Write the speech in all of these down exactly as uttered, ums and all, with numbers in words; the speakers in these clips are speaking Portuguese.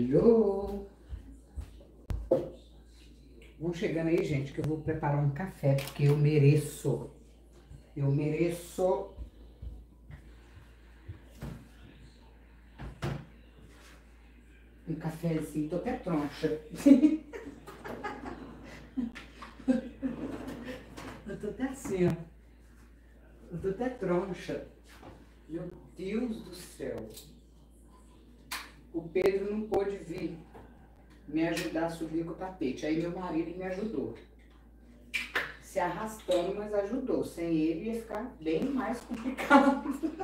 Alô? Vão chegando aí, gente, que eu vou preparar um café, porque eu mereço. Eu mereço. Um cafezinho, tô até troncha. Eu tô até assim, ó. Eu tô até troncha. Meu Deus do céu. O Pedro não pôde vir me ajudar a subir com o tapete. Aí meu marido me ajudou. Se arrastando, mas ajudou. Sem ele ia ficar bem mais complicado.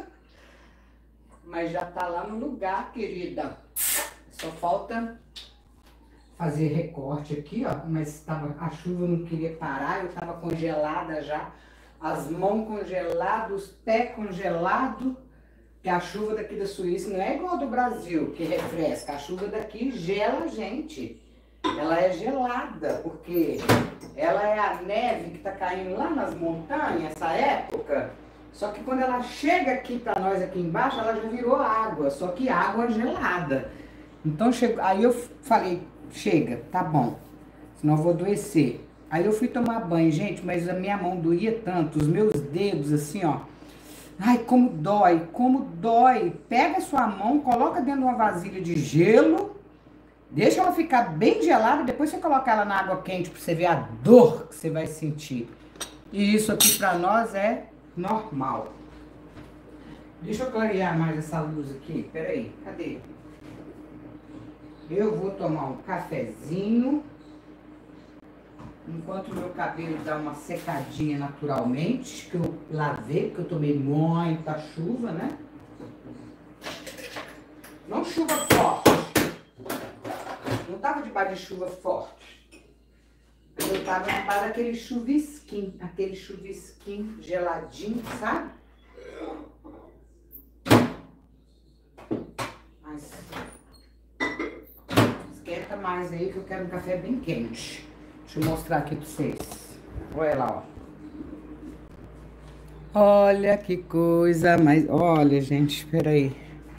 Mas já tá lá no lugar, querida. Só falta fazer recorte aqui, ó. Mas tava, a chuva não queria parar, eu tava congelada já. As mãos congeladas, os pés congelados. Que a chuva daqui da Suíça não é igual a do Brasil, que refresca. A chuva daqui gela a gente. Ela é gelada, porque ela é a neve que tá caindo lá nas montanhas, essa época. Só que quando ela chega aqui pra nós, aqui embaixo, ela já virou água, só que água gelada. Então, chego, aí eu falei, chega, tá bom, senão eu vou adoecer. Aí eu fui tomar banho, gente, mas a minha mão doía tanto, os meus dedos assim, ó. Ai, como dói, como dói. Pega a sua mão, coloca dentro de uma vasilha de gelo, deixa ela ficar bem gelada, depois você coloca ela na água quente pra você ver a dor que você vai sentir. E isso aqui pra nós é normal. Deixa eu clarear mais essa luz aqui, peraí, cadê? Eu vou tomar um cafezinho, enquanto o meu cabelo dá uma secadinha naturalmente, que eu lavei, porque eu tomei muita chuva, né? Não chuva forte. Não tava debaixo de chuva forte. Eu tava debaixo daquele chuvisquinho, aquele chuvisquinho geladinho, sabe? Mas esquenta mais aí que eu quero um café bem quente. Deixa eu mostrar aqui pra vocês. Olha lá, ó. Olha que coisa, mas olha, gente, espera aí.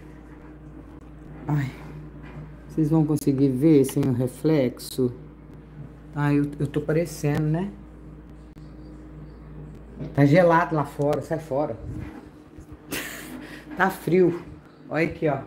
Ai, vocês vão conseguir ver sem o reflexo? Ai, eu, eu tô parecendo, né? Tá gelado lá fora, sai fora. Tá frio. Olha aqui, ó.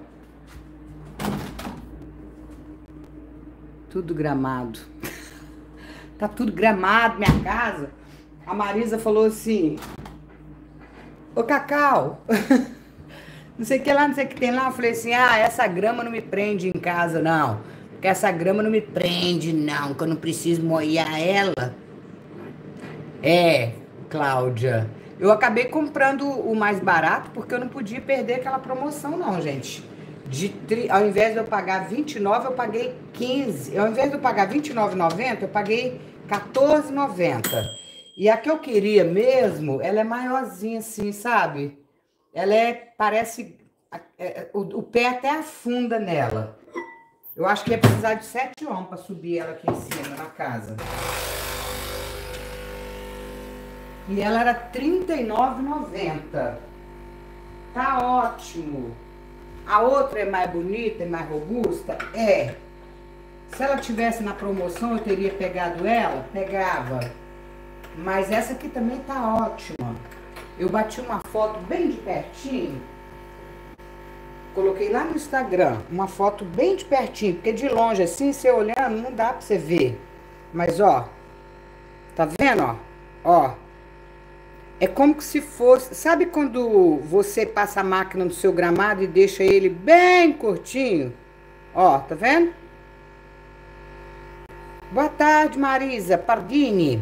Tudo gramado. Tá tudo gramado, minha casa. A Marisa falou assim, ô Cacau, não sei o que lá, não sei o que tem lá. Eu falei assim, ah, essa grama não me prende em casa, não. Porque essa grama não me prende, não, que eu não preciso molhar ela. É, Cláudia, eu acabei comprando o mais barato porque eu não podia perder aquela promoção, não, gente. De tri... Ao invés de eu pagar vinte e nove, eu paguei quinze. Ao invés de eu pagar vinte e nove reais e noventa centavos, eu paguei quatorze reais e noventa centavos. E a que eu queria mesmo, ela é maiorzinha assim, sabe? Ela é, parece, é, o, o pé até afunda nela. Eu acho que ia precisar de sete homens para subir ela aqui em cima, na casa. E ela era trinta e nove reais e noventa centavos. Tá ótimo. A outra é mais bonita, é mais robusta? É. Se ela tivesse na promoção, eu teria pegado ela? Pegava. Mas essa aqui também tá ótima. Eu bati uma foto bem de pertinho. Coloquei lá no Instagram, uma foto bem de pertinho. Porque de longe assim, você olhando, não dá pra você ver. Mas ó, tá vendo, ó? Ó. É como que se fosse... Sabe quando você passa a máquina no seu gramado e deixa ele bem curtinho? Ó, tá vendo? Boa tarde, Marisa Pardini.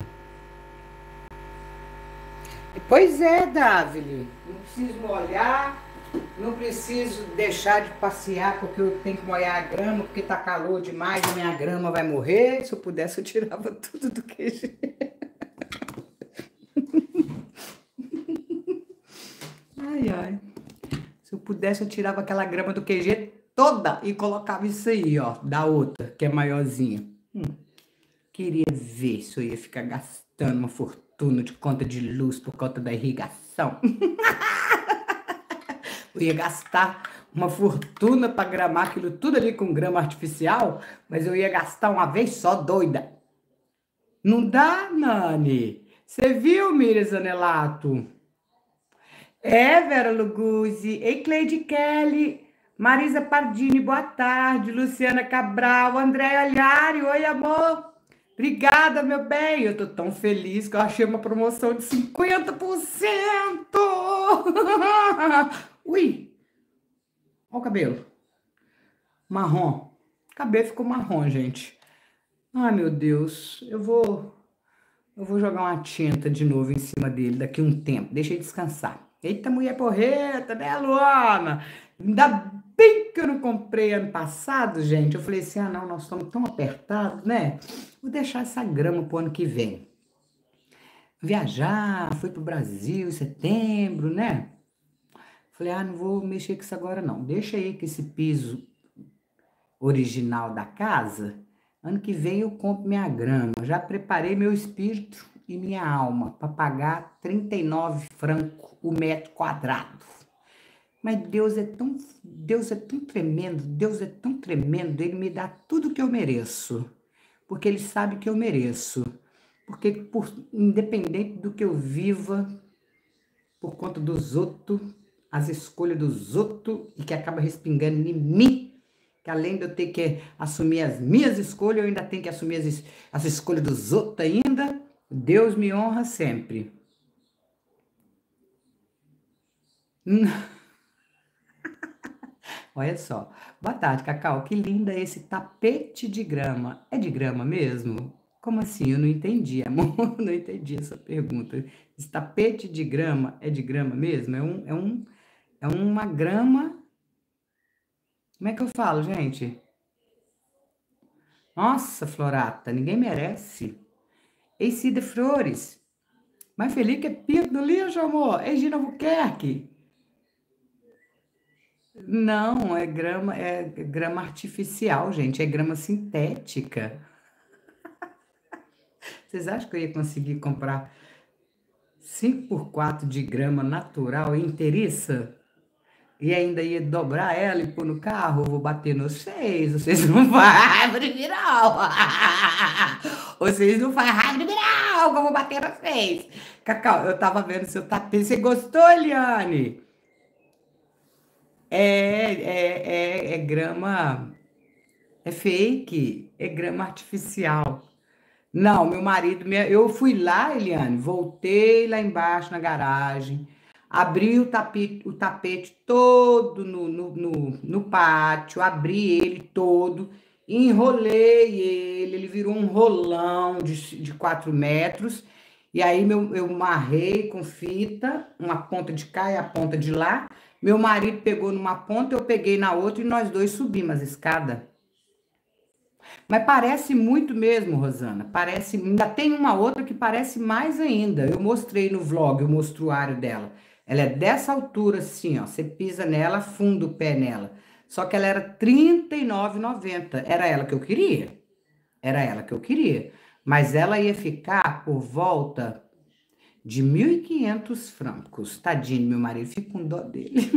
Pois é, Davile. Não preciso molhar, não preciso deixar de passear porque eu tenho que molhar a grama, porque tá calor demais e minha grama vai morrer. Se eu pudesse, eu tirava tudo do Q G. Ai, ai. Se eu pudesse, eu tirava aquela grama do Q G toda e colocava isso aí, ó, da outra, que é maiorzinha. Hum. Queria ver se eu ia ficar gastando uma fortuna de conta de luz por conta da irrigação. Eu ia gastar uma fortuna para gramar aquilo tudo ali com grama artificial, mas eu ia gastar uma vez só, doida. Não dá, Nani. Você viu, Miriam Zanelato? É, Vera Luguzzi, ei, Cleide Kelly, Marisa Pardini, boa tarde, Luciana Cabral, André Alhari, oi, amor. Obrigada, meu bem. Eu tô tão feliz que eu achei uma promoção de cinquenta por cento. Ui, olha o cabelo. Marrom. O cabelo ficou marrom, gente. Ai, meu Deus. Eu vou, eu vou jogar uma tinta de novo em cima dele daqui a um tempo. Deixa ele descansar. Eita, mulher porreta, né, Luana? Ainda bem que eu não comprei ano passado, gente. Eu falei assim, ah, não, nós estamos tão apertados, né? Vou deixar essa grama pro ano que vem. Viajar, fui pro Brasil em setembro, né? Falei, ah, não vou mexer com isso agora, não. Deixa aí com esse piso original da casa. Ano que vem eu compro minha grama. Já preparei meu espírito e minha alma para pagar trinta e nove francos o metro quadrado. Mas Deus é tão, Deus é tão tremendo, Deus é tão tremendo, Ele me dá tudo que eu mereço, porque Ele sabe que eu mereço, porque por, independente do que eu viva, por conta dos outros, as escolhas dos outros, e que acaba respingando em mim, que além de eu ter que assumir as minhas escolhas, eu ainda tenho que assumir as, as escolhas dos outros ainda, Deus me honra sempre. Olha só. Boa tarde, Cacau. Que linda esse tapete de grama. É de grama mesmo? Como assim? Eu não entendi, amor. Não entendi essa pergunta. Esse tapete de grama é de grama mesmo? É um, é um, é uma grama. Como é que eu falo, gente? Nossa, Florata, ninguém merece. Ei, Cida Flores. Mas feliz que é pinto no lixo, amor. Ei, Gina Albuquerque. Não, é grama, é grama artificial, gente. É grama sintética. Vocês acham que eu ia conseguir comprar cinco por quatro de grama natural inteiriça? E ainda ia dobrar ela e pôr no carro? Eu vou bater nos seis. Vocês não fazem viral. Vocês não fazem viral, que eu vou bater nos seis. Cacau, eu tava vendo seu tapete. Você gostou, Eliane? É, é, é, é grama. É fake. É grama artificial. Não, meu marido, me- eu fui lá, Eliane, voltei lá embaixo na garagem, abri o tapete, o tapete todo no, no, no, no pátio, abri ele todo, enrolei ele, ele virou um rolão de, de quatro metros, e aí meu, eu marrei com fita, uma ponta de cá e a ponta de lá, meu marido pegou numa ponta, eu peguei na outra e nós dois subimos as escadas. Mas parece muito mesmo, Rosana. Parece, ainda tem uma outra que parece mais ainda. Eu mostrei no vlog o mostruário dela. Ela é dessa altura assim, ó. Você pisa nela, afunda o pé nela. Só que ela era trinta e nove reais e noventa centavos. Era ela que eu queria. Era ela que eu queria. Mas ela ia ficar por volta de mil e quinhentos francos. Tadinho, meu marido. Fico com dó dele.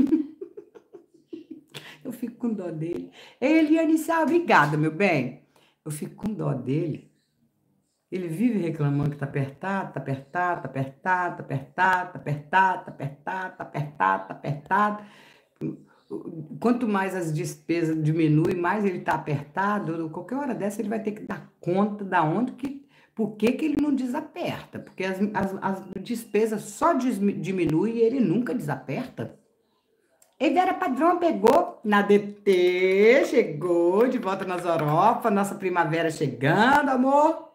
Eu fico com dó dele. Eliane Sá, obrigada, meu bem. Eu fico com dó dele. Ele vive reclamando que tá apertado, tá apertado, tá apertado, tá apertado, tá apertado, tá apertado, tá apertado, tá apertado. Quanto mais as despesas diminuem, mais ele tá apertado. Qualquer hora dessa ele vai ter que dar conta da onde que, por que que ele não desaperta? Porque as, as, as despesas só dis- diminuem e ele nunca desaperta. E Vera Padrão pegou na D T, chegou de volta nas Europa, nossa primavera chegando, amor.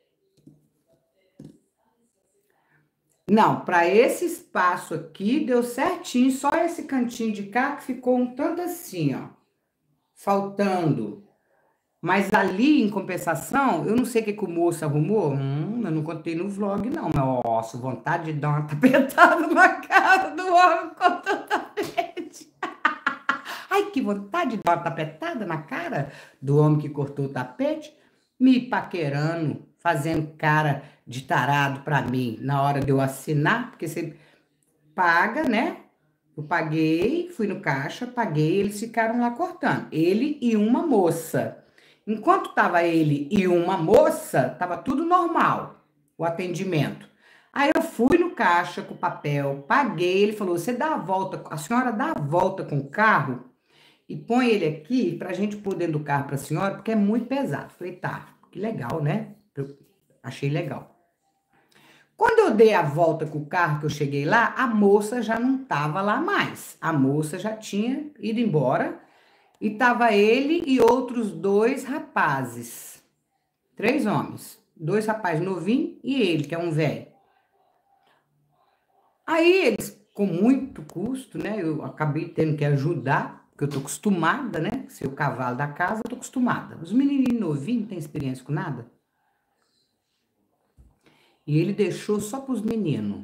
Não, para esse espaço aqui deu certinho, só esse cantinho de cá que ficou um tanto assim, ó, faltando. Mas ali, em compensação, eu não sei o que, que o moço arrumou, hum, eu não contei no vlog, não, mas, nossa, vontade de dar uma tapetada na cara do homem com tanta verde. Ai, que vontade de dar uma tapetada na cara do homem que cortou o tapete, me paquerando, fazendo cara de tarado pra mim na hora de eu assinar, porque você paga, né? Eu paguei, fui no caixa, paguei, eles ficaram lá cortando. Ele e uma moça. Enquanto tava ele e uma moça, tava tudo normal, o atendimento. Aí eu fui no caixa com o papel, paguei, ele falou, você dá a volta, a senhora dá a volta com o carro e põe ele aqui pra gente pôr dentro do carro pra senhora, porque é muito pesado. Falei, tá, que legal, né? Eu achei legal. Quando eu dei a volta com o carro, que eu cheguei lá, a moça já não estava lá mais. A moça já tinha ido embora e tava ele e outros dois rapazes. Três homens. Dois rapazes novinhos e ele, que é um velho. Aí eles, com muito custo, né? Eu acabei tendo que ajudar, porque eu tô acostumada, né? Ser o cavalo da casa, eu tô acostumada. Os menininhos novinhos não têm experiência com nada. E ele deixou só para os meninos.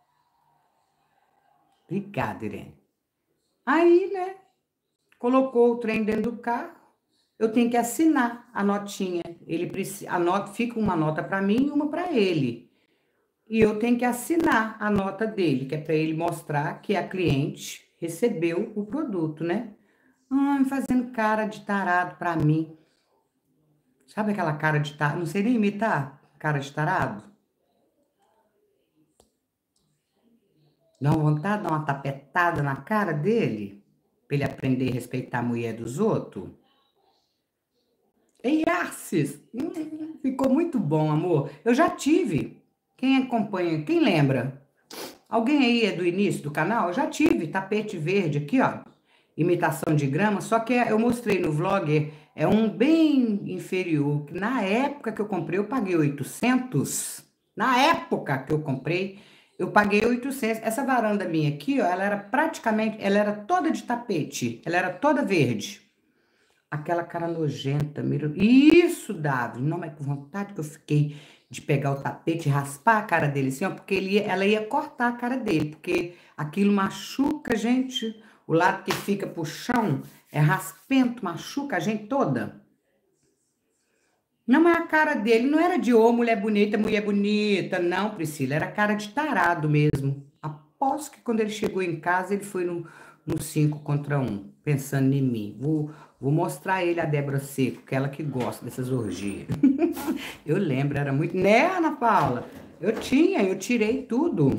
Obrigada, Irene. Aí, né, colocou o trem dentro do carro. Eu tenho que assinar a notinha. Ele precisa, a nota, fica uma nota para mim e uma para ele. E eu tenho que assinar a nota dele, que é para ele mostrar que a cliente recebeu o produto, né? Ai, fazendo cara de tarado para mim. Sabe aquela cara de tarado? Não sei nem imitar cara de tarado. Dá uma vontade de dar uma tapetada na cara dele, para ele aprender a respeitar a mulher dos outros. Ei, Arces, hum, ficou muito bom, amor. Eu já tive. Quem acompanha, quem lembra? Alguém aí é do início do canal? Eu já tive tapete verde aqui, ó. Imitação de grama, só que eu mostrei no vlog, é um bem inferior. Na época que eu comprei, eu paguei oitocentos. Na época que eu comprei, eu paguei oitocentos. Essa varanda minha aqui, ó, ela era praticamente, ela era toda de tapete, ela era toda verde. Aquela cara nojenta, mira. Isso, Davi, não, mas com vontade que eu fiquei de pegar o tapete e raspar a cara dele assim, ó, porque ele ia, ela ia cortar a cara dele, porque aquilo machuca a gente, o lado que fica pro chão é raspento, machuca a gente toda. Não, mas a cara dele não era de ô, mulher bonita, mulher bonita. Não, Priscila, era cara de tarado mesmo. Aposto que quando ele chegou em casa, ele foi no, no cinco contra um, pensando em mim. Vou, vou mostrar ele a Débora Seco, que é ela que gosta dessas orgias. Eu lembro, era muito... Né, Ana Paula? Eu tinha, eu tirei tudo.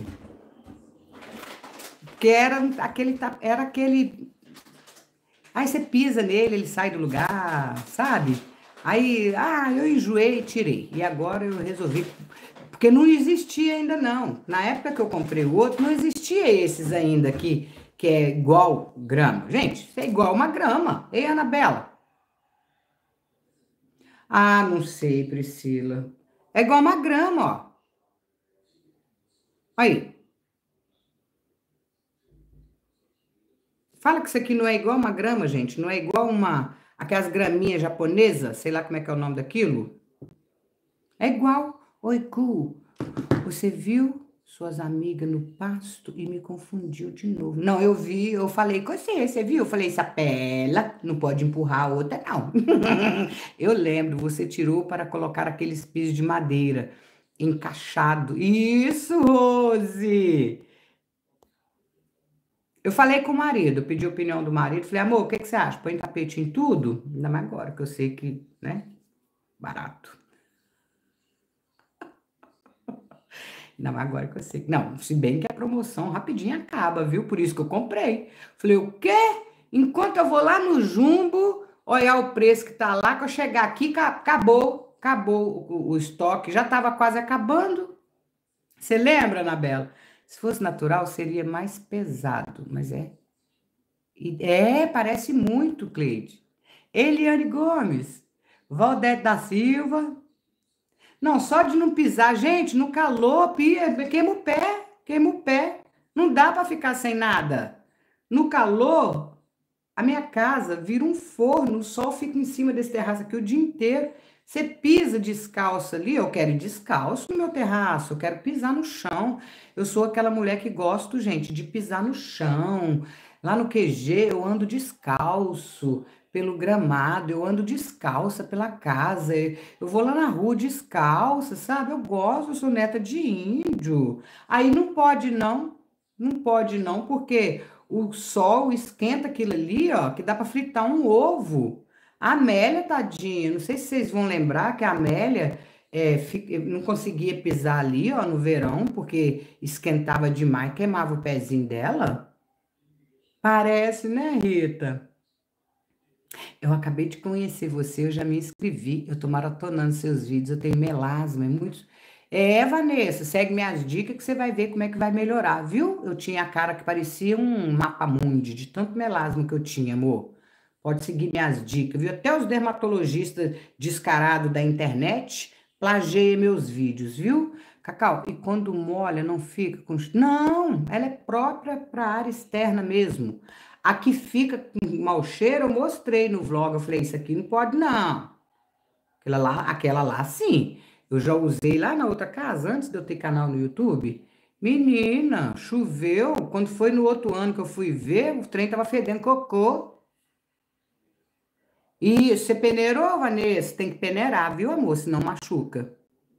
Porque era aquele... Era aquele... Aí você pisa nele, ele sai do lugar, sabe? Aí, ah, eu enjoei e tirei. E agora eu resolvi... Porque não existia ainda, não. Na época que eu comprei o outro, não existia esses ainda aqui, que é igual grama. Gente, isso é igual uma grama. Ei, Anabela? Ah, não sei, Priscila. É igual uma grama, ó. Aí. Fala que isso aqui não é igual uma grama, gente. Não é igual uma... Aquelas graminhas japonesas, sei lá como é que é o nome daquilo. É igual. Oi, Cu, você viu suas amigas no pasto e me confundiu de novo. Não, eu vi, eu falei com você, você viu? Eu falei, sapela, não pode empurrar a outra, não. Eu lembro, você tirou para colocar aqueles pisos de madeira encaixado. Isso, Rose! Eu falei com o marido, eu pedi a opinião do marido, falei, amor, o que, que você acha? Põe tapete em tudo? Ainda mais agora, que eu sei que, né, barato. Ainda mais agora que eu sei. Não, se bem que a promoção rapidinho acaba, viu? Por isso que eu comprei. Falei, o quê? Enquanto eu vou lá no Jumbo, olhar o preço que tá lá, que eu chegar aqui, acabou, acabou o, o estoque, já tava quase acabando. Você lembra, Anabela? Se fosse natural, seria mais pesado, mas é. É, parece muito, Cleide. Eliane Gomes, Valdete da Silva. Não, só de não pisar, gente, no calor, queima o pé, queima o pé. Não dá para ficar sem nada. No calor, a minha casa vira um forno, o sol fica em cima desse terraço aqui o dia inteiro. Você pisa descalço ali, eu quero ir descalço no meu terraço, eu quero pisar no chão. Eu sou aquela mulher que gosto, gente, de pisar no chão. Lá no Q G eu ando descalço pelo gramado, eu ando descalça pela casa, eu vou lá na rua descalça, sabe? Eu gosto, eu sou neta de índio. Aí não pode não, não pode não, porque o sol esquenta aquilo ali, ó, que dá para fritar um ovo. A Amélia, tadinha, não sei se vocês vão lembrar que a Amélia é, fi- não conseguia pisar ali, ó, no verão, porque esquentava demais, queimava o pezinho dela. Parece, né, Rita? Eu acabei de conhecer você, eu já me inscrevi, eu tô maratonando seus vídeos, eu tenho melasma, é muito. É, Vanessa, segue minhas dicas que você vai ver como é que vai melhorar, viu? Eu tinha a cara que parecia um mapa-mundi, de tanto melasma que eu tinha, amor. Pode seguir minhas dicas, viu? Até os dermatologistas descarados da internet plagiam meus vídeos, viu? Cacau, e quando molha, não fica com. Não, ela é própria para área externa mesmo. A que fica com mau cheiro, eu mostrei no vlog. Eu falei, isso aqui não pode, não. Aquela lá, aquela lá, sim. Eu já usei lá na outra casa, antes de eu ter canal no YouTube. Menina, choveu. Quando foi no outro ano que eu fui ver, o trem tava fedendo cocô. E você peneirou, Vanessa? Tem que peneirar, viu, amor? Senão machuca.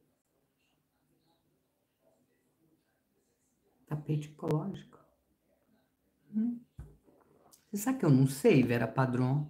Tapete ecológico. Hum. Você sabe que eu não sei, Vera Padrão?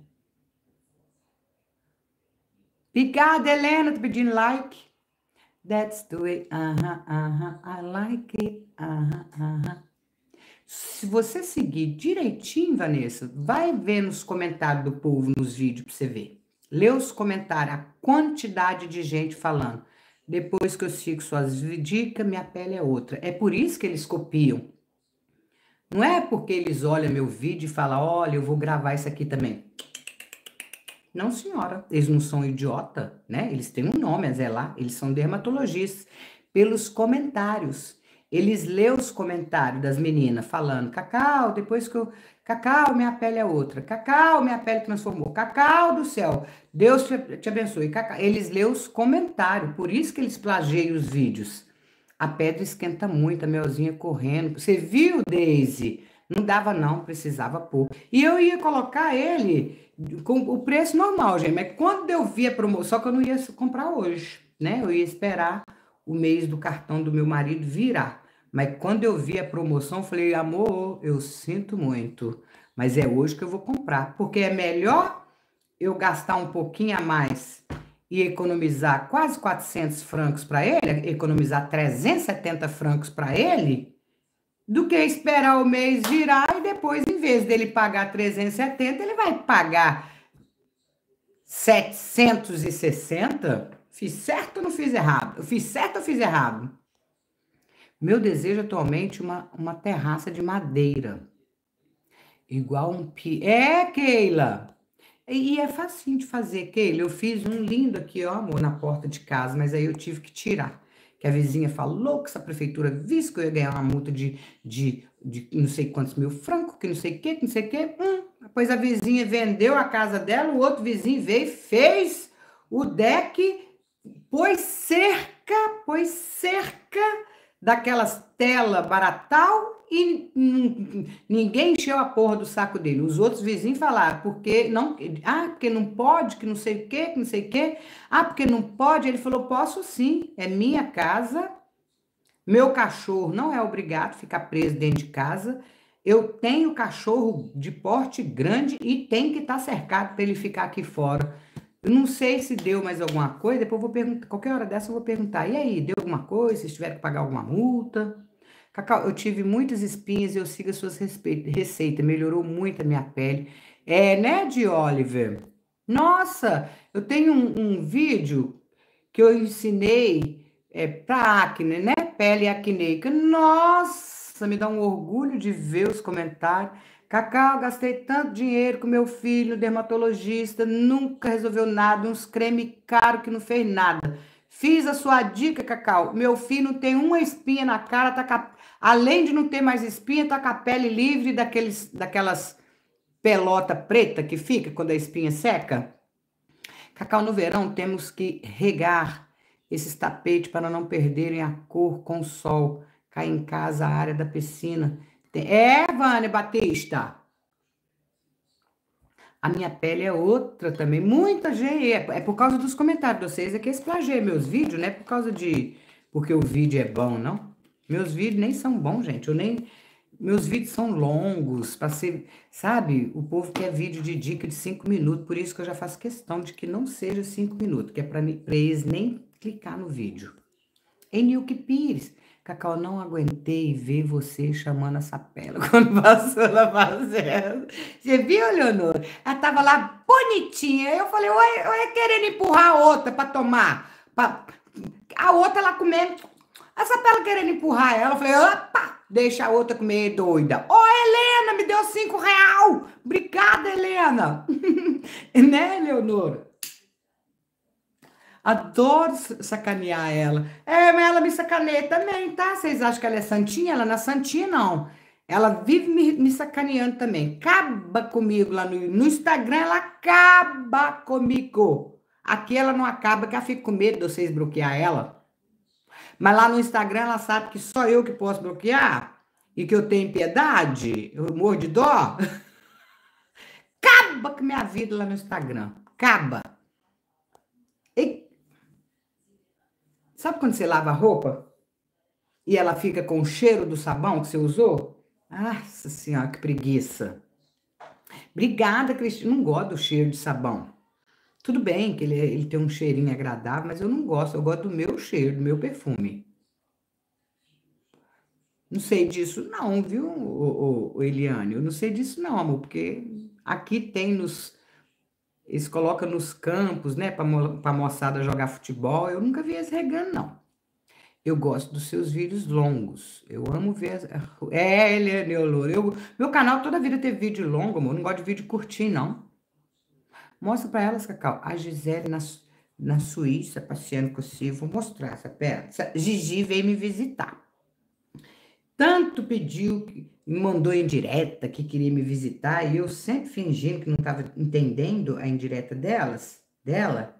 Obrigada, Helena, tô pedindo like. That's the way, aham, aham, I like it, aham, aham. Se você seguir direitinho, Vanessa, vai ver nos comentários do povo nos vídeos pra você ver. Lê os comentários, a quantidade de gente falando. Depois que eu sigo suas dicas, minha pele é outra. É por isso que eles copiam. Não é porque eles olham meu vídeo e falam, olha, eu vou gravar isso aqui também. Não, senhora, eles não são idiota, né? Eles têm um nome a zelar, eles são dermatologistas. Pelos comentários, eles lê os comentários das meninas falando, Cacau, depois que eu... Cacau, minha pele é outra. Cacau, minha pele transformou. Cacau do céu, Deus te, te abençoe. Cacau. Eles lê os comentários, por isso que eles plagiam os vídeos. A pedra esquenta muito, a melzinha correndo. Você viu, Daisy? Não dava não, precisava pôr. E eu ia colocar ele com o preço normal, gente. Mas quando eu vi a promoção, só que eu não ia comprar hoje, né? Eu ia esperar o mês do cartão do meu marido virar. Mas quando eu vi a promoção, eu falei, amor, eu sinto muito. Mas é hoje que eu vou comprar. Porque é melhor eu gastar um pouquinho a mais e economizar quase quatrocentos francos para ele, economizar trezentos e setenta francos para ele, do que esperar o mês virar e depois, em vez dele pagar trezentos e setenta, ele vai pagar setecentos e sessenta. Fiz certo ou não fiz errado? Eu fiz certo ou fiz errado? Meu desejo atualmente é uma, uma terraça de madeira. Igual um pi... É, Keila! E é facinho de fazer, Keila. Eu fiz um lindo aqui, ó, amor, na porta de casa, mas aí eu tive que tirar. Que a vizinha falou que essa prefeitura disse que eu ia ganhar uma multa de, de, de não sei quantos mil francos, que não sei o que, que não sei o que. Hum, depois a vizinha vendeu a casa dela, o outro vizinho veio, fez o deck, pôs cerca, pôs cerca daquelas telas baratal e ninguém encheu a porra do saco dele. Os outros vizinhos falaram, porque não, ah, porque não pode, que não sei o quê, que não sei o quê. Ah, porque não pode. Ele falou, posso sim, é minha casa, meu cachorro não é obrigado a ficar preso dentro de casa. Eu tenho cachorro de porte grande e tem que estar cercado para ele ficar aqui fora. Eu não sei se deu mais alguma coisa, depois eu vou perguntar, qualquer hora dessa eu vou perguntar, e aí, deu alguma coisa, vocês tiveram que pagar alguma multa? Cacau, eu tive muitas espinhas e eu sigo as suas receitas, melhorou muito a minha pele. É, né, de Oliver? Nossa, eu tenho um, um vídeo que eu ensinei é, para acne, né? Pele acneica. Nossa, me dá um orgulho de ver os comentários. Cacau, gastei tanto dinheiro com meu filho, dermatologista, nunca resolveu nada, uns creme caro que não fez nada. Fiz a sua dica, Cacau. Meu filho não tem uma espinha na cara, tá com a... além de não ter mais espinha, tá com a pele livre daqueles, daquelas pelota preta que fica quando a espinha seca. Cacau, no verão temos que regar esses tapetes para não perderem a cor com o sol. Cai em casa a área da piscina. É, Vânia Batista. A minha pele é outra também. Muita gente. É, é por causa dos comentários de vocês. É que eles plagiam meus vídeos, não é por causa de... porque o vídeo é bom, não. Meus vídeos nem são bons, gente. Eu nem... Meus vídeos são longos, para ser, sabe? O povo quer vídeo de dica de cinco minutos, por isso que eu já faço questão de que não seja cinco minutos, que é para eles nem clicar no vídeo. Enilke Pires, Cacau, não aguentei ver você chamando a sapela quando passou na fazenda. Você viu, Leonor? Ela tava lá bonitinha. Eu falei, oi, oi, querendo empurrar a outra para tomar. Pra... A outra lá comendo. A sapela querendo empurrar ela. Eu falei, opa, deixa a outra comer, doida. Ô, Helena, me deu cinco real. Obrigada, Helena. Né, Leonor? Adoro sacanear ela. É, mas ela me sacaneia também, tá? Vocês acham que ela é santinha? Ela não é santinha, não. Ela vive me, me sacaneando também. Acaba comigo lá no, no Instagram, ela acaba comigo. Aqui ela não acaba, que ela fica com medo de vocês bloquear ela. Mas lá no Instagram ela sabe que só eu que posso bloquear e que eu tenho piedade, eu morro de dó. Acaba com minha vida lá no Instagram. Acaba. E sabe quando você lava a roupa e ela fica com o cheiro do sabão que você usou? Nossa senhora, que preguiça. Obrigada, Cristina. Não gosto do cheiro de sabão. Tudo bem que ele, ele tem um cheirinho agradável, mas eu não gosto. Eu gosto do meu cheiro, do meu perfume. Não sei disso não, viu, o, o, o Eliane? Eu não sei disso não, amor, porque aqui tem nos... Eles colocam nos campos, né, para a moçada jogar futebol. Eu nunca vi eles regando, não. Eu gosto dos seus vídeos longos. Eu amo ver. As... É, ele é Neolor. Eu... Meu canal toda a vida teve vídeo longo, amor. Eu não gosto de vídeo curtinho, não. Mostra pra elas, Cacau. A Gisele na, na Suíça, passeando com você. Vou mostrar essa pedra. Essa... Gigi veio me visitar. Tanto pediu, que me mandou indireta, que queria me visitar. E eu sempre fingindo que não estava entendendo a indireta delas, dela.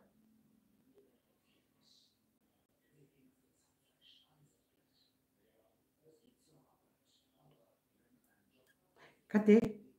Cadê?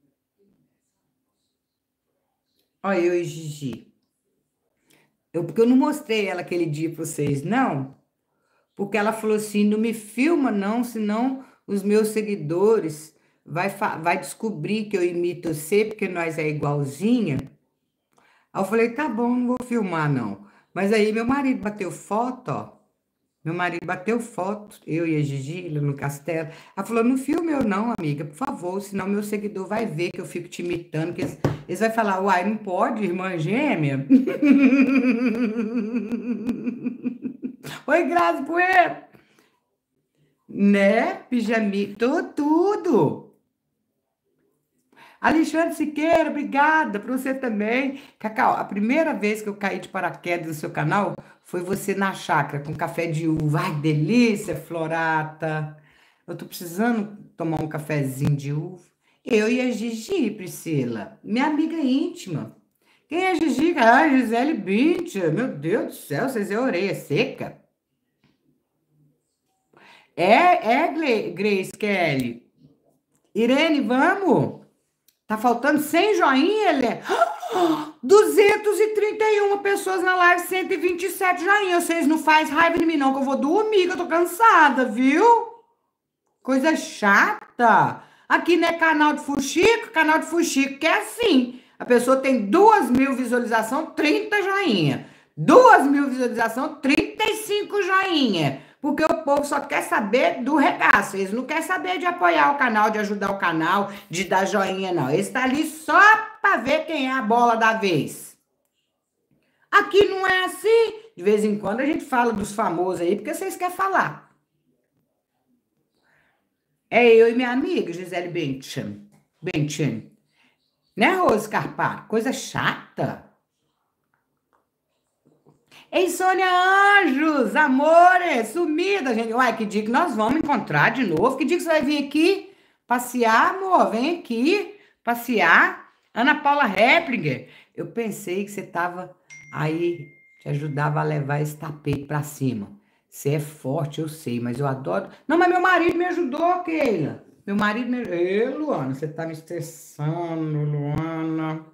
Olha eu e Gigi. Eu, porque eu não mostrei ela aquele dia para vocês, não. Porque ela falou assim, não me filma não, senão os meus seguidores vai, vai descobrir que eu imito você, porque nós é igualzinha. Aí eu falei, tá bom, não vou filmar não. Mas aí meu marido bateu foto, ó. Meu marido bateu foto, eu e a Gigi lá no castelo. Ela falou, não filme eu não, amiga, por favor, senão meu seguidor vai ver que eu fico te imitando, que eles, eles vão falar, uai, não pode, irmã gêmea? Oi, Grazi Poeira. Né, pijamito, tudo. Alexandre Siqueira, obrigada para você também. Cacau, a primeira vez que eu caí de paraquedas no seu canal foi você na chácara com café de uva. Ai, delícia, Florata. Eu tô precisando tomar um cafezinho de uva. Eu e a Gigi, Priscila, minha amiga íntima. Quem é a Gigi? Ah, Gisele Bündchen. Meu Deus do céu, vocês é orelha seca. É, é, Grace Kelly. Irene, vamos? Tá faltando cem joinha, Helena? duzentas e trinta e uma pessoas na live, cento e vinte e sete joinhas. Vocês não fazem raiva de mim, não, que eu vou dormir, que eu tô cansada, viu? Coisa chata. Aqui não é canal de fuxico, canal de fuxico que é assim. A pessoa tem duas mil visualizações, trinta joinha. Duas mil visualizações, trinta e cinco joinha. Porque o povo só quer saber do regaço. Eles não querem saber de apoiar o canal, de ajudar o canal, de dar joinha, não. Eles estão ali só para ver quem é a bola da vez. Aqui não é assim. De vez em quando a gente fala dos famosos aí, porque vocês querem falar. É eu e minha amiga, Gisele Bündchen. Bündchen. Né, Rose Carpar? Coisa chata. Ei, Sônia Anjos, amores, sumida, gente. Uai, que dia que nós vamos encontrar de novo? Que dia que você vai vir aqui passear, amor? Vem aqui passear. Ana Paula Replinger, eu pensei que você tava aí, te ajudava a levar esse tapete pra cima. Você é forte, eu sei, mas eu adoro. Não, mas meu marido me ajudou, Keila. Meu marido me... Ê, Luana, você tá me estressando, Luana.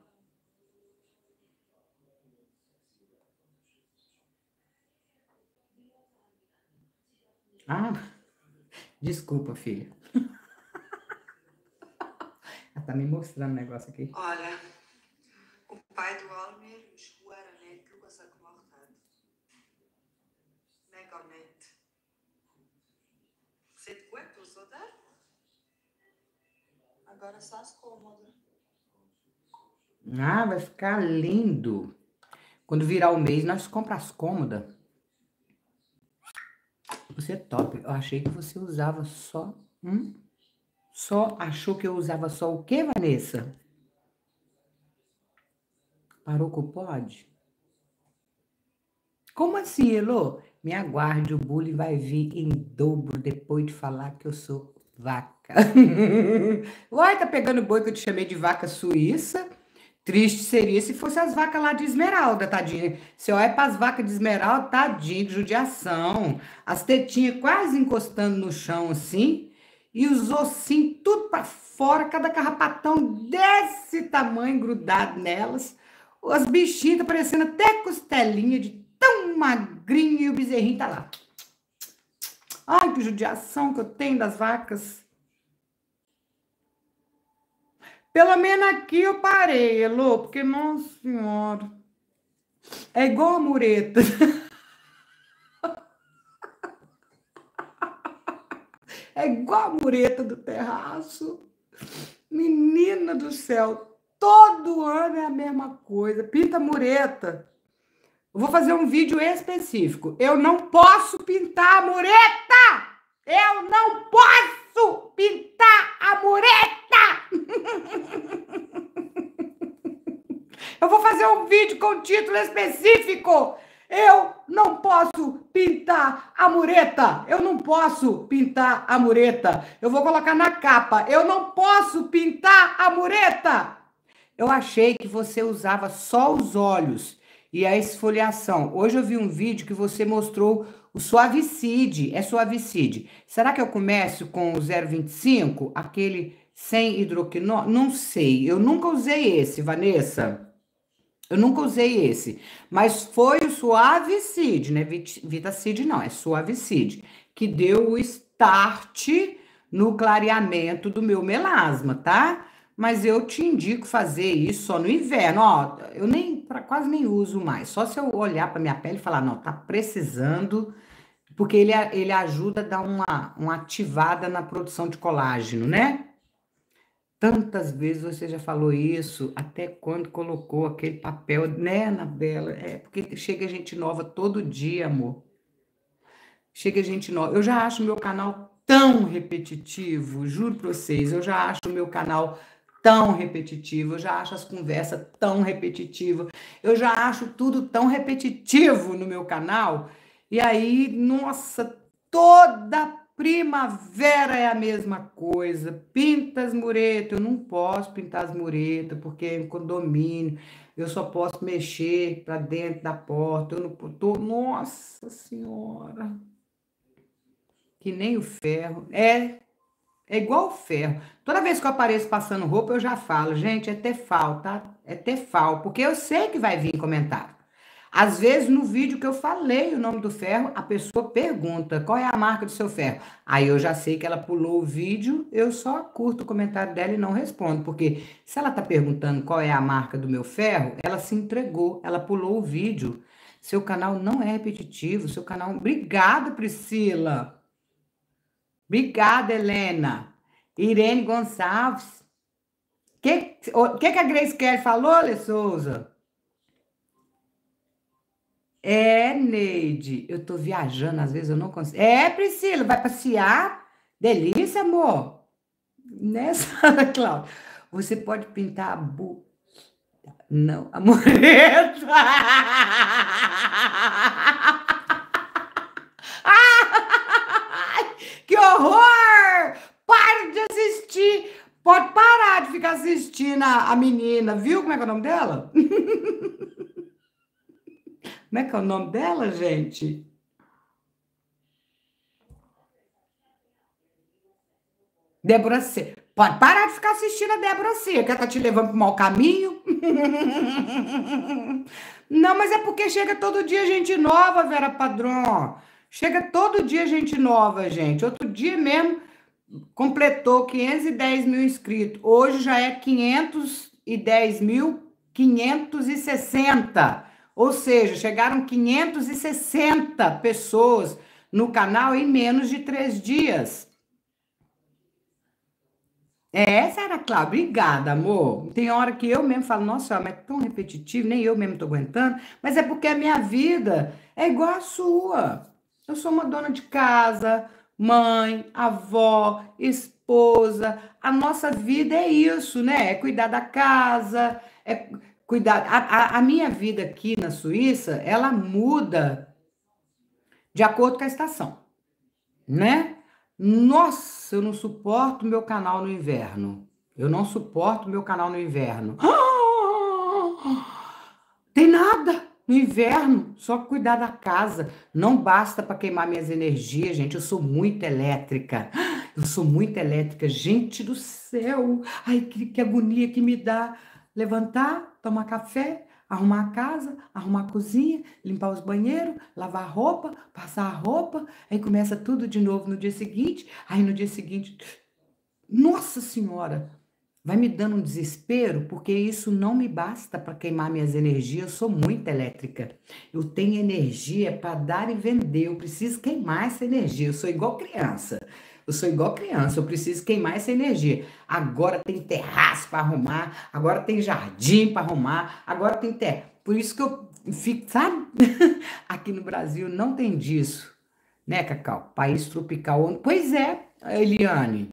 Ah, desculpa, filha. tá me mostrando um negócio aqui. Olha, o pai do Almir, os Guaranet, que você comportado. Meganet. Você te aguenta, usou da? Agora só as cômodas. Ah, vai ficar lindo. Quando virar o mês, nós compramos as cômodas. Você é top. Eu achei que você usava só... Hum? Só achou que eu usava só o quê, Vanessa? Parou com o pod? Como assim, Elô? Me aguarde, o bullying vai vir em dobro depois de falar que eu sou vaca. Uai, tá pegando boi que eu te chamei de vaca suíça? Triste seria se fosse as vacas lá de Esmeralda, tadinha. Você olha para as vacas de Esmeralda, tadinha, que judiação. As tetinhas quase encostando no chão assim, e os ossinhos tudo para fora, cada carrapatão desse tamanho grudado nelas. As bichinhas tá parecendo até costelinha de tão magrinho, e o bezerrinho tá lá. Ai, que judiação que eu tenho das vacas. Pelo menos aqui eu parei, Elô, porque, nossa senhora, é igual a mureta. É igual a mureta do terraço. Menina do céu, todo ano é a mesma coisa. Pinta mureta. Eu vou fazer um vídeo específico. Eu não posso pintar a mureta! Eu não posso pintar a mureta! Eu vou fazer um vídeo com título específico. Eu não posso pintar a mureta. Eu não posso pintar a mureta. Eu vou colocar na capa. Eu não posso pintar a mureta. Eu achei que você usava só os olhos e a esfoliação. Hoje eu vi um vídeo que você mostrou o Suavicide. É Suavicide. Será que eu começo com o zero vinte e cinco? Aquele sem hidroquinona? Não sei. Eu nunca usei esse, Vanessa. Eu nunca usei esse, mas foi o Suavicide, né? Vitacide não, é Suavicide, que deu o start no clareamento do meu melasma, tá? Mas eu te indico fazer isso só no inverno, ó, eu nem, pra, quase nem uso mais, só se eu olhar pra minha pele e falar, não, tá precisando, porque ele, ele ajuda a dar uma, uma ativada na produção de colágeno, né? Tantas vezes você já falou isso, até quando colocou aquele papel, né, Anabela? É, porque chega gente nova todo dia, amor. Chega gente nova. Eu já acho meu canal tão repetitivo, juro pra vocês, eu já acho o meu canal tão repetitivo, eu já acho as conversas tão repetitivas, eu já acho tudo tão repetitivo no meu canal. E aí, nossa, toda primavera é a mesma coisa. Pinta as muretas. Eu não posso pintar as muretas porque é em condomínio. Eu só posso mexer para dentro da porta. Eu não tô... Nossa Senhora. Que nem o ferro. É, é igual o ferro. Toda vez que eu apareço passando roupa, eu já falo, gente, é Tefal, tá? É Tefal, porque eu sei que vai vir comentário. Às vezes, no vídeo que eu falei o nome do ferro, a pessoa pergunta qual é a marca do seu ferro. Aí eu já sei que ela pulou o vídeo, eu só curto o comentário dela e não respondo. Porque se ela tá perguntando qual é a marca do meu ferro, ela se entregou, ela pulou o vídeo. Seu canal não é repetitivo, seu canal... Obrigada, Priscila. Obrigada, Helena. Irene Gonçalves. O que, que, que a Grace Kelly falou, Lê Souza? É, Neide, eu tô viajando, às vezes eu não consigo. É, Priscila, vai passear? Delícia, amor. Nessa, Cláudia, você pode pintar a bu... Não, a mureta. Ai, que horror! Pare de assistir. Pode parar de ficar assistindo a, a menina, viu como é que é o nome dela? Como é que é o nome dela, gente? Débora C. Pode parar de ficar assistindo a Débora C. Que ela tá te levando pro mau caminho. Não, mas é porque chega todo dia gente nova, Vera Padrão. Chega todo dia gente nova, gente. Outro dia mesmo, completou quinhentos e dez mil inscritos. Hoje já é quinhentos e dez mil quinhentos e sessenta. Ou seja, chegaram quinhentas e sessenta pessoas no canal em menos de três dias. É, Sara Cláudia, obrigada, amor. Tem hora que eu mesmo falo, nossa, mas é tão repetitivo, nem eu mesmo tô aguentando. Mas é porque a minha vida é igual a sua. Eu sou uma dona de casa, mãe, avó, esposa. A nossa vida é isso, né? É cuidar da casa, é cuidar. A, a, a minha vida aqui na Suíça, ela muda de acordo com a estação, né? Nossa, eu não suporto meu canal no inverno. Eu não suporto meu canal no inverno. Tem nada no inverno, só cuidar da casa. Não basta para queimar minhas energias, gente. Eu sou muito elétrica. Eu sou muito elétrica, gente do céu. Ai, que, que agonia que me dá. Levantar, tomar café, arrumar a casa, arrumar a cozinha, limpar os banheiros, lavar a roupa, passar a roupa, aí começa tudo de novo no dia seguinte, aí no dia seguinte, nossa senhora, vai me dando um desespero, porque isso não me basta para queimar minhas energias, eu sou muito elétrica, eu tenho energia para dar e vender, eu preciso queimar essa energia, eu sou igual criança, eu sou igual criança, eu preciso queimar essa energia. Agora tem terraço para arrumar, agora tem jardim para arrumar, agora tem terra. Por isso que eu fico, sabe? Aqui no Brasil não tem disso, né, Cacau? País tropical. Pois é, Eliane.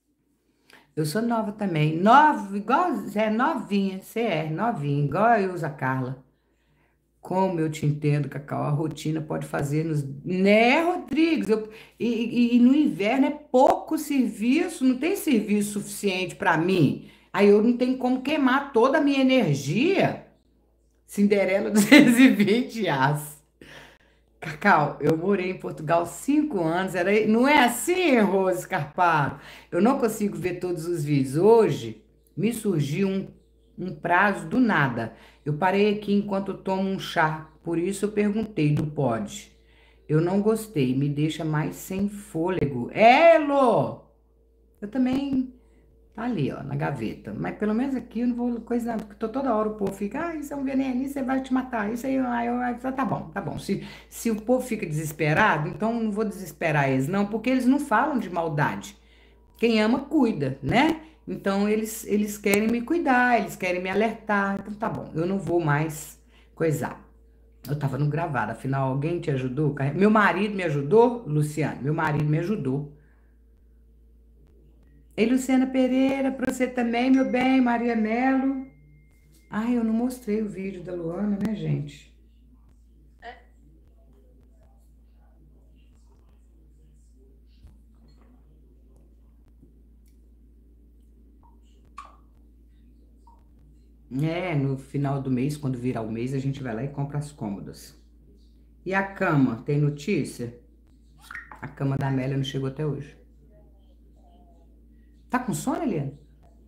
Eu sou nova também. Nova, igual, você é novinha, você é novinha, igual eu uso a Carla. Como eu te entendo, Cacau, a rotina pode fazer nos... Né, Rodrigues? Eu- E, e- e no inverno é pouco serviço, não tem serviço suficiente para mim. Aí eu não tenho como queimar toda a minha energia. Cinderela duzentos e vinte as. Cacau, eu morei em Portugal cinco anos, era... não é assim, Rose Carparo? Eu não consigo ver todos os vídeos. Hoje me surgiu um, um prazo do nada. Eu parei aqui enquanto eu tomo um chá, por isso eu perguntei do pod. Eu não gostei, me deixa mais sem fôlego. É, Elô! Eu também. Tá ali, ó, na gaveta. Mas pelo menos aqui eu não vou coisa, porque tô toda hora o povo fica, ah, isso é um veneno, isso aí vai te matar, isso aí, aí eu, aí, tá bom, tá bom. Se, se o povo fica desesperado, então eu não vou desesperar eles, não, porque eles não falam de maldade. Quem ama, cuida, né? Então eles, eles querem me cuidar, eles querem me alertar, então tá bom, eu não vou mais coisar. Eu tava no gravado, afinal, alguém te ajudou? Meu marido me ajudou, Luciano, meu marido me ajudou. Ei, Luciana Pereira, para você também, meu bem, Maria Melo. Ai, eu não mostrei o vídeo da Luana, né, gente? É, no final do mês, quando virar o mês, a gente vai lá e compra as cômodas. E a cama, tem notícia? A cama da Amélia não chegou até hoje. Tá com sono, Eliane?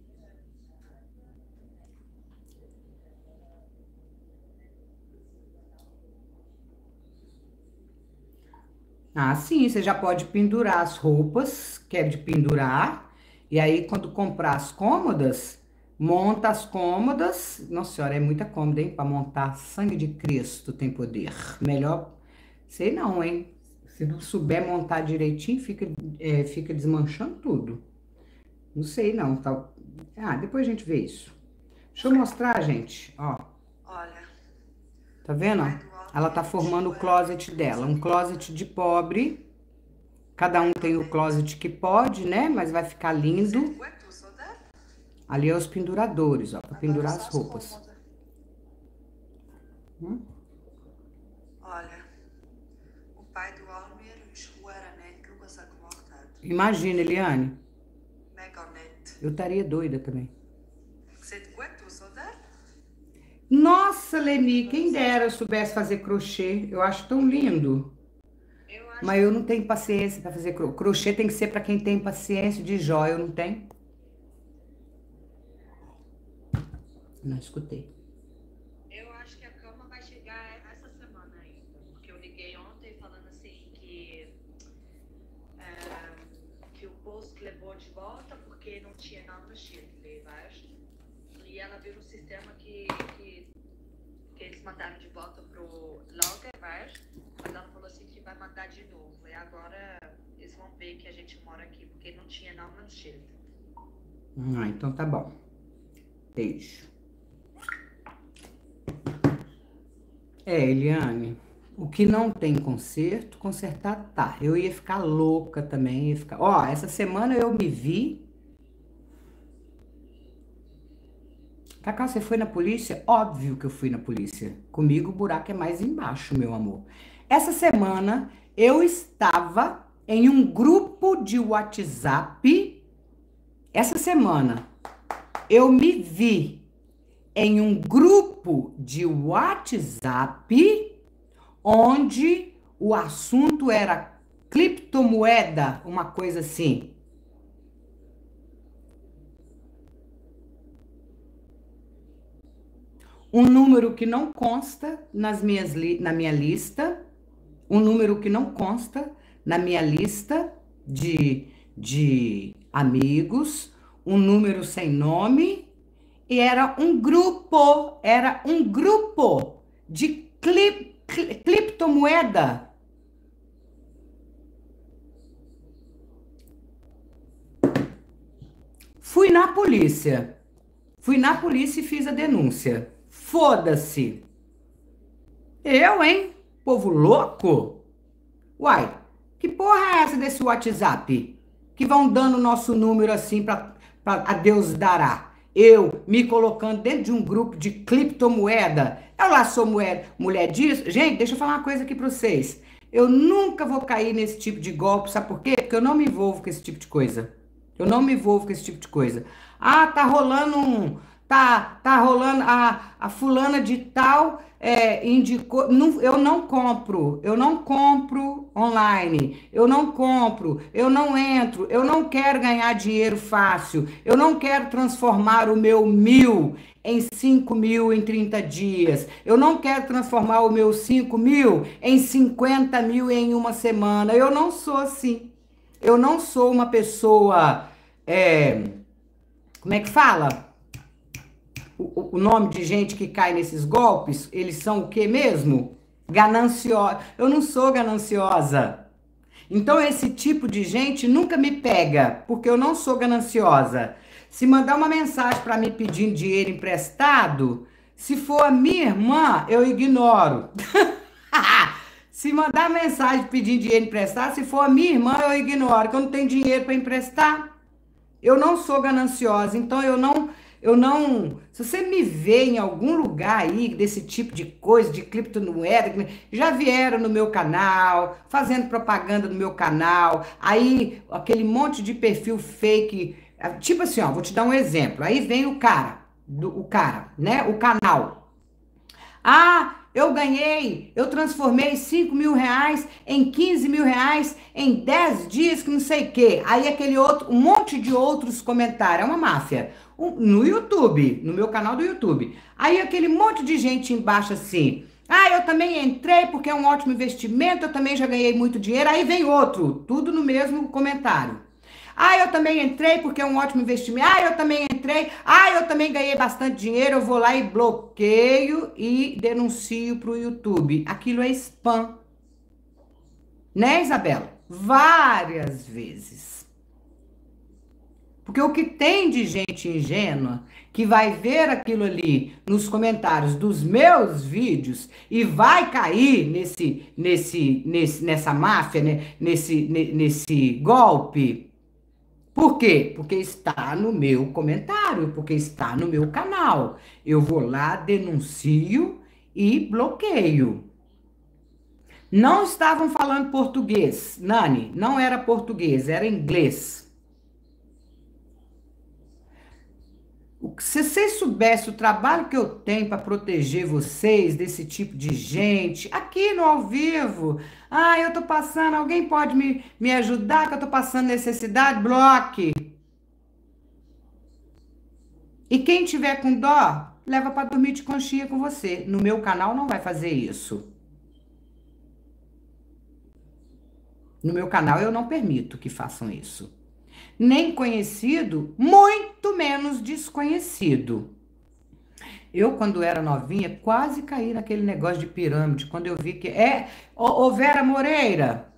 Ah, sim, você já pode pendurar as roupas, que é de pendurar. E aí, quando comprar as cômodas, monta as cômodas. Nossa senhora, é muita cômoda, hein? Para montar, sangue de Cristo tem poder. Melhor, sei não, hein? Se não souber montar direitinho, fica, é, fica desmanchando tudo. Não sei não, tá? Ah, depois a gente vê isso. Deixa eu mostrar, gente, ó. Olha, Tá o vendo, pai ó? do Ela tá Almir formando o chegou era closet dela, um closet de pobre. Cada um tem o Megalnet. closet que pode, né? Mas vai ficar lindo. Sendo tu, saudade? Ali é os penduradores, ó, para Agora pendurar só as as roupas. cômodas. Hum? Olha, o pai do Almir chegou era net, que eu gosto de voltar. Imagina, Eliane, Megalnet. eu estaria doida também. Sendo tu, saudade? Nossa, Leni, Agora quem só as dera eu cômodas. soubesse fazer crochê. Eu acho tão lindo. Eu acho Mas eu que não tenho paciência para fazer crochê. Crochê tem que ser para quem tem paciência de jóia, eu não tenho. Não escutei. Eu acho que a cama vai chegar essa semana ainda. Porque eu liguei ontem falando assim que, é, que o posto que de volta porque não tinha nada no Chile, vais? E ela viu no sistema que, que, que eles mandaram de volta pro Logger, vais? Mas ela falou assim que vai mandar de novo. E agora eles vão ver que a gente mora aqui porque não tinha nada no Chile. Ah, então tá bom. Beijo. É, Eliane, o que não tem conserto, consertar tá. Eu ia ficar louca também, ia ficar... Ó, essa semana eu me vi... Cacau, você foi na polícia? Óbvio que eu fui na polícia. Comigo o buraco é mais embaixo, meu amor. Essa semana eu estava em um grupo de WhatsApp. Essa semana eu me vi em um grupo de WhatsApp onde o assunto era criptomoeda, uma coisa assim. Um número que não consta nas minhas li- na minha lista, um número que não consta na minha lista de, de amigos, um número sem nome, e era um grupo, era um grupo de clip, cli- criptomoeda. Fui na polícia, fui na polícia e fiz a denúncia. Foda-se. Eu, hein? Povo louco? Uai, que porra é essa desse WhatsApp? Que vão dando nosso número assim pra, pra a Deus dará. Eu me colocando dentro de um grupo de criptomoeda. Eu lá sou mulher, mulher disso. Gente, deixa eu falar uma coisa aqui pra vocês. Eu nunca vou cair nesse tipo de golpe, sabe por quê? Porque eu não me envolvo com esse tipo de coisa. Eu não me envolvo com esse tipo de coisa. Ah, tá rolando um... Tá, tá rolando... A, a fulana de tal é, indicou... Não, eu não compro. Eu não compro online. Eu não compro. Eu não entro. Eu não quero ganhar dinheiro fácil. Eu não quero transformar o meu mil em cinco mil em trinta dias. Eu não quero transformar o meu cinco mil em cinquenta mil em uma semana. Eu não sou assim. Eu não sou uma pessoa... É, como é que fala? O, o nome de gente que cai nesses golpes, eles são o que mesmo? Gananciosa. Eu não sou gananciosa. Então esse tipo de gente nunca me pega, porque eu não sou gananciosa. Se mandar uma mensagem para mim pedindo dinheiro emprestado, se for a minha irmã, eu ignoro. Se mandar mensagem pedindo dinheiro emprestado, se for a minha irmã, eu ignoro, que eu não tenho dinheiro para emprestar. Eu não sou gananciosa, então eu não, eu não, se você me vê em algum lugar aí desse tipo de coisa, de criptomoeda, já vieram no meu canal, fazendo propaganda no meu canal, aí aquele monte de perfil fake, tipo assim, ó, vou te dar um exemplo, aí vem o cara, do, o cara, né, o canal. Ah, eu ganhei, eu transformei cinco mil reais em quinze mil reais em dez dias, que não sei o quê. Aí aquele outro, um monte de outros comentários, é uma máfia. Um- no YouTube, no meu canal do YouTube. Aí aquele monte de gente embaixo assim. Ah, eu também entrei porque é um ótimo investimento, eu também já ganhei muito dinheiro. Aí vem outro, tudo no mesmo comentário. Ah, eu também entrei porque é um ótimo investimento. Ah, eu também entrei. Ah, eu também ganhei bastante dinheiro. Eu vou lá e bloqueio e denuncio para o YouTube. Aquilo é spam. Né, Isabela? Várias vezes. Porque o que tem de gente ingênua que vai ver aquilo ali nos comentários dos meus vídeos e vai cair nesse, nesse, nesse, nessa máfia, né? nesse, ne- nesse golpe. Por quê? Porque está no meu comentário, porque está no meu canal. Eu vou lá, denuncio e bloqueio. Não estavam falando português, Nani, não era português, era inglês. O que- Se vocês soubessem o trabalho que eu tenho para proteger vocês desse tipo de gente, aqui no ao vivo, ah, eu tô passando, alguém pode me, me ajudar que eu tô passando necessidade? Bloque. E quem tiver com dó, leva para dormir de conchinha com você. No meu canal não vai fazer isso. No meu canal eu não permito que façam isso. Nem conhecido, muito menos desconhecido. Eu, quando era novinha, quase caí naquele negócio de pirâmide, quando eu vi que... É, ô, ô Vera Moreira,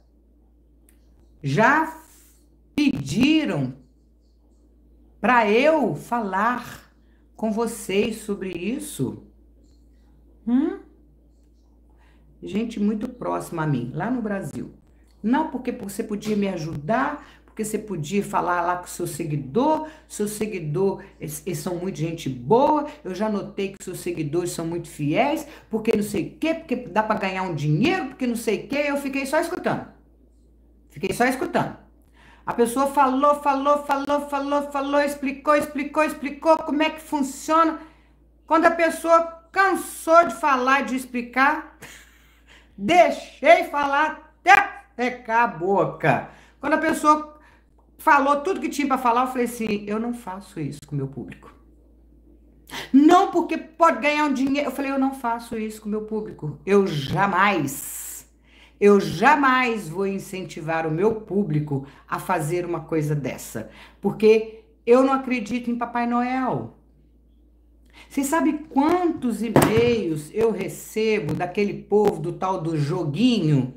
já pediram para eu falar com vocês sobre isso? Hum? Gente muito próxima a mim, lá no Brasil. Não porque você podia me ajudar, porque você podia falar lá com o seu seguidor, seu seguidor, eles, eles são muito gente boa, eu já notei que seus seguidores são muito fiéis, porque não sei o quê, porque dá para ganhar um dinheiro, porque não sei o quê, eu fiquei só escutando. Fiquei só escutando. A pessoa falou, falou, falou, falou, falou, explicou, explicou, explicou como é que funciona. Quando a pessoa cansou de falar, de explicar, deixei falar até secar a boca. Quando a pessoa falou tudo que tinha para falar, eu falei assim, eu não faço isso com o meu público. Não porque pode ganhar um dinheiro. Eu falei, eu não faço isso com o meu público. Eu jamais, eu jamais vou incentivar o meu público a fazer uma coisa dessa. Porque eu não acredito em Papai Noel. Vocês sabem quantos e-mails eu recebo daquele povo do tal do joguinho?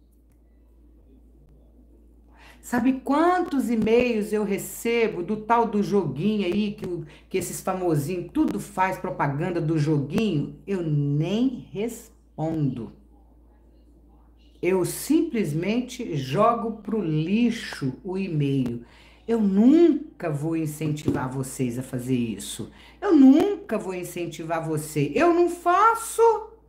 Sabe quantos e-mails eu recebo do tal do joguinho aí, que, que esses famosinhos tudo faz propaganda do joguinho? Eu nem respondo. Eu simplesmente jogo pro lixo o e-mail. Eu nunca vou incentivar vocês a fazer isso. Eu nunca vou incentivar você. Eu não faço.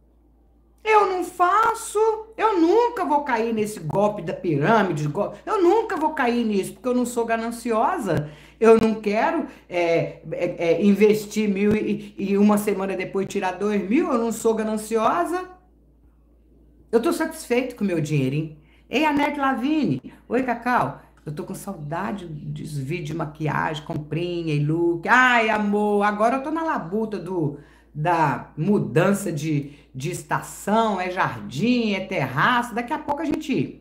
Eu não faço. Eu nunca vou cair nesse golpe da pirâmide. Eu nunca vou cair nisso, porque eu não sou gananciosa. Eu não quero é, é, é, investir mil e, e uma semana depois tirar dois mil. Eu não sou gananciosa. Eu tô satisfeito com o meu dinheirinho. Ei, Anete Lavigne. Oi, Cacau. Eu tô com saudade dos vídeos de maquiagem, comprinha e look. Ai, amor, agora eu tô na labuta do, da mudança de, de estação. É jardim, é terraço. Daqui a pouco a gente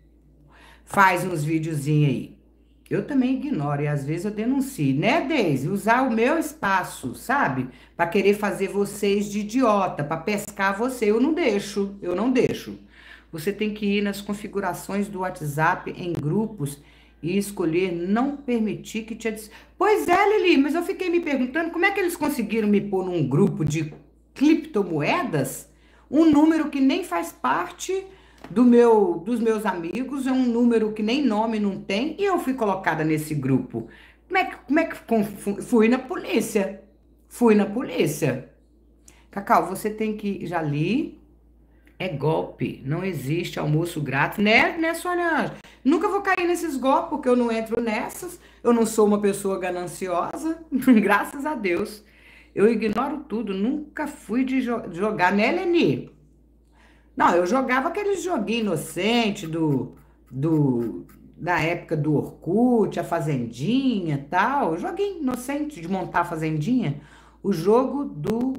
faz uns videozinhos aí. Eu também ignoro e às vezes eu denuncio, né, Deise? Usar o meu espaço, sabe? Para querer fazer vocês de idiota, para pescar você. Eu não deixo, eu não deixo. Você tem que ir nas configurações do WhatsApp em grupos e escolher não permitir que te... Adic... Pois é, Lili, mas eu fiquei me perguntando como é que eles conseguiram me pôr num grupo de criptomoedas, um número que nem faz parte... Do meu, dos meus amigos, é um número que nem nome não tem, e eu fui colocada nesse grupo. Como é que, como é que fui na polícia? Fui na polícia. Cacau, você tem que, já li, é golpe, não existe almoço grátis, né, né, Sônia? Nunca vou cair nesses golpes, porque eu não entro nessas, eu não sou uma pessoa gananciosa, graças a Deus. Eu ignoro tudo, nunca fui de jo jogar, né, Leni? Não, eu jogava aquele joguinho inocente do, do, da época do Orkut, a Fazendinha e tal. Joguinho inocente de montar a Fazendinha. O jogo do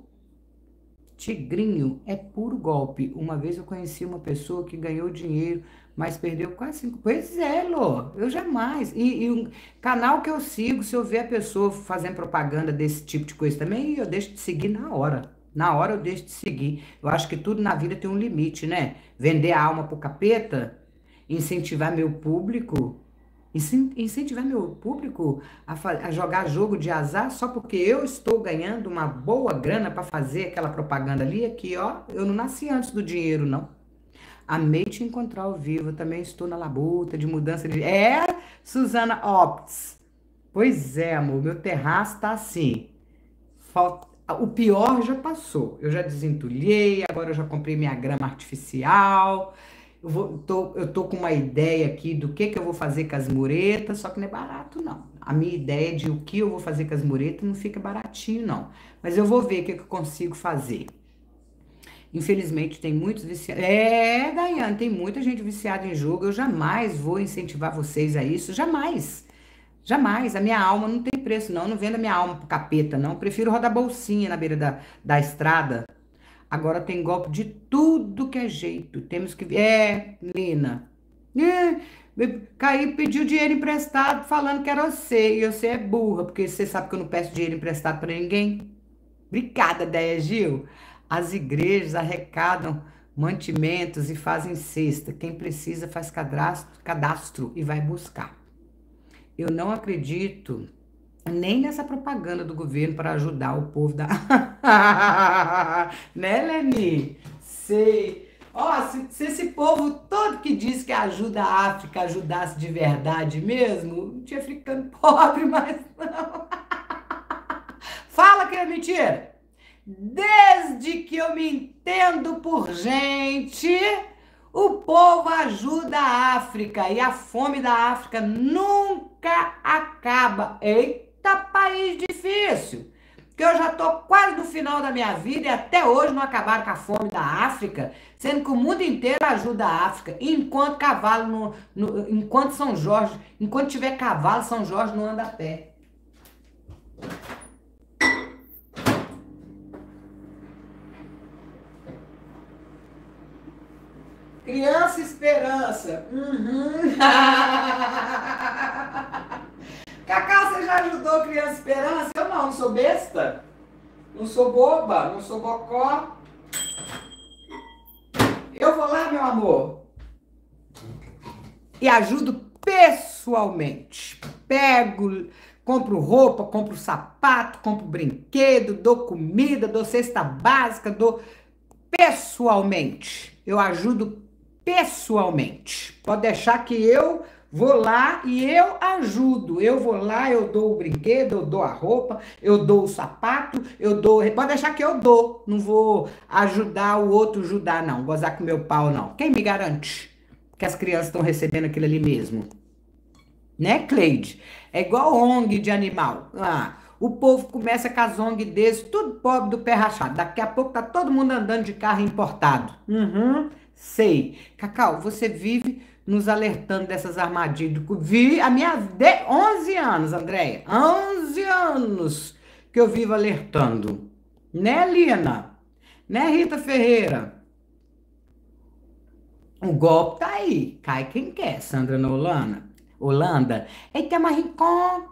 Tigrinho é puro golpe. Uma vez eu conheci uma pessoa que ganhou dinheiro, mas perdeu quase cinco... Pois é, Lô, eu jamais. E, e um canal que eu sigo, se eu ver a pessoa fazendo propaganda desse tipo de coisa também, eu deixo de seguir na hora. Na hora eu deixo de seguir. Eu acho que tudo na vida tem um limite, né? Vender a alma pro capeta, incentivar meu público, incentivar meu público a, a jogar jogo de azar só porque eu estou ganhando uma boa grana para fazer aquela propaganda ali, aqui, ó. Eu não nasci antes do dinheiro, não. Amei te encontrar ao vivo. Eu também estou na labuta de mudança de... É, Suzana Opts. Pois é, amor. Meu terraço tá assim. Falta... O pior já passou, eu já desentulhei, agora eu já comprei minha grama artificial, eu, vou, tô, eu tô com uma ideia aqui do que que eu vou fazer com as muretas, só que não é barato não. A minha ideia de o que eu vou fazer com as muretas não fica baratinho não, mas eu vou ver o que, que eu consigo fazer. Infelizmente tem muitos viciados, é, Daiane, tem muita gente viciada em jogo, eu jamais vou incentivar vocês a isso, jamais. Jamais, a minha alma não tem preço não, não vendo a minha alma pro capeta não, eu prefiro rodar bolsinha na beira da, da estrada. Agora tem golpe de tudo que é jeito, temos que... É, Lina, é, Caí, pediu dinheiro emprestado falando que era você. E você é burra, porque você sabe que eu não peço dinheiro emprestado para ninguém. Obrigada, Déia Gil. As igrejas arrecadam mantimentos e fazem cesta. Quem precisa faz cadastro, cadastro e vai buscar. Eu não acredito nem nessa propaganda do governo para ajudar o povo da... Né, Leni? Sei. Ó, se, se esse povo todo que diz que ajuda a África ajudasse de verdade mesmo, não tinha ficando pobre, mas não. Fala que é mentira. Desde que eu me entendo por gente, o povo ajuda a África e a fome da África nunca acaba. Eita, país difícil! Que eu já tô quase no final da minha vida e até hoje não acabaram com a fome da África, sendo que o mundo inteiro ajuda a África. Enquanto cavalo, no, no, enquanto São Jorge, enquanto tiver cavalo, São Jorge não anda a pé. Criança Esperança. Uhum. Cacau, você já ajudou Criança Esperança? Eu não, não sou besta. Não sou boba, não sou bocó. Eu vou lá, meu amor. E ajudo pessoalmente. Pego, compro roupa, compro sapato, compro brinquedo, dou comida, dou cesta básica, dou pessoalmente. Eu ajudo pessoalmente. Pode deixar que eu vou lá e eu ajudo. Eu vou lá, eu dou o brinquedo, eu dou a roupa, eu dou o sapato, eu dou... Pode deixar que eu dou. Não vou ajudar o outro ajudar, não. Gozar com meu pau, não. Quem me garante que as crianças estão recebendo aquilo ali mesmo? Né, Cleide? É igual O N G de animal. Ah, o povo começa com as O N G desse, tudo pobre do pé rachado. Daqui a pouco tá todo mundo andando de carro importado. Uhum, sei. Cacau, você vive nos alertando dessas armadilhas. Vi a minha... De, onze anos, Andréia. onze anos que eu vivo alertando. Né, Lina? Né, Rita Ferreira? O golpe tá aí. Cai quem quer, Sandra Nolana. Holanda. Eita, maricón.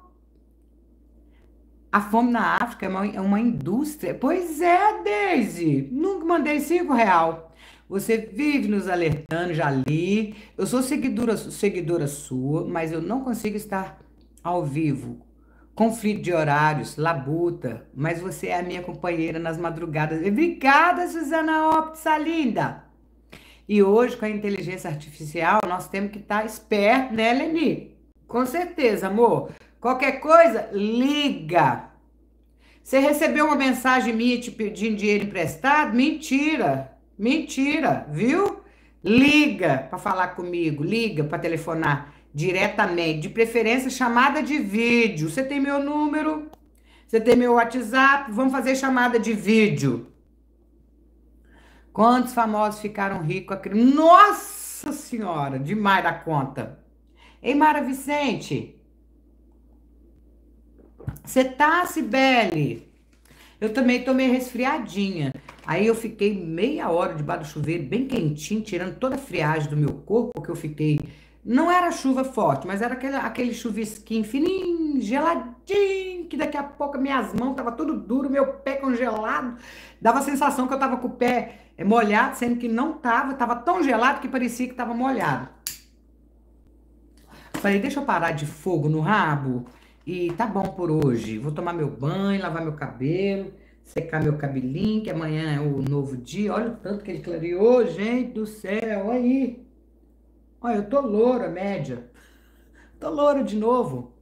A fome na África é uma, é uma indústria. Pois é, Daisy. Nunca mandei cinco real. Você vive nos alertando, já li. Eu sou seguidora, seguidora sua, mas eu não consigo estar ao vivo. Conflito de horários, labuta. Mas você é a minha companheira nas madrugadas. Obrigada, Suzana Optsa, linda. E hoje, com a inteligência artificial, nós temos que estar esperto, né, Leni? Com certeza, amor. Qualquer coisa, liga. Você recebeu uma mensagem minha te pedindo dinheiro emprestado? Mentira. Mentira, viu? Liga para falar comigo, liga para telefonar diretamente, de preferência chamada de vídeo. Você tem meu número? Você tem meu WhatsApp? Vamos fazer chamada de vídeo. Quantos famosos ficaram ricos? Nossa Senhora, demais da conta. Ei, Mara Vicente. Você tá, Cibele? Eu também tô meio resfriadinha. Aí eu fiquei meia hora debaixo do chuveiro, bem quentinho, tirando toda a friagem do meu corpo, porque eu fiquei... Não era chuva forte, mas era aquele, aquele chuvisquinho fininho, geladinho, que daqui a pouco minhas mãos estavam tudo duro, meu pé congelado. Dava a sensação que eu tava com o pé molhado, sendo que não tava. Tava tão gelado que parecia que tava molhado. Falei, deixa eu parar de fogo no rabo e tá bom por hoje. Vou tomar meu banho, lavar meu cabelo, secar meu cabelinho, que amanhã é o novo dia. Olha o tanto que ele clareou, gente do céu, olha aí. Olha, eu tô loura, média. Tô loura de novo.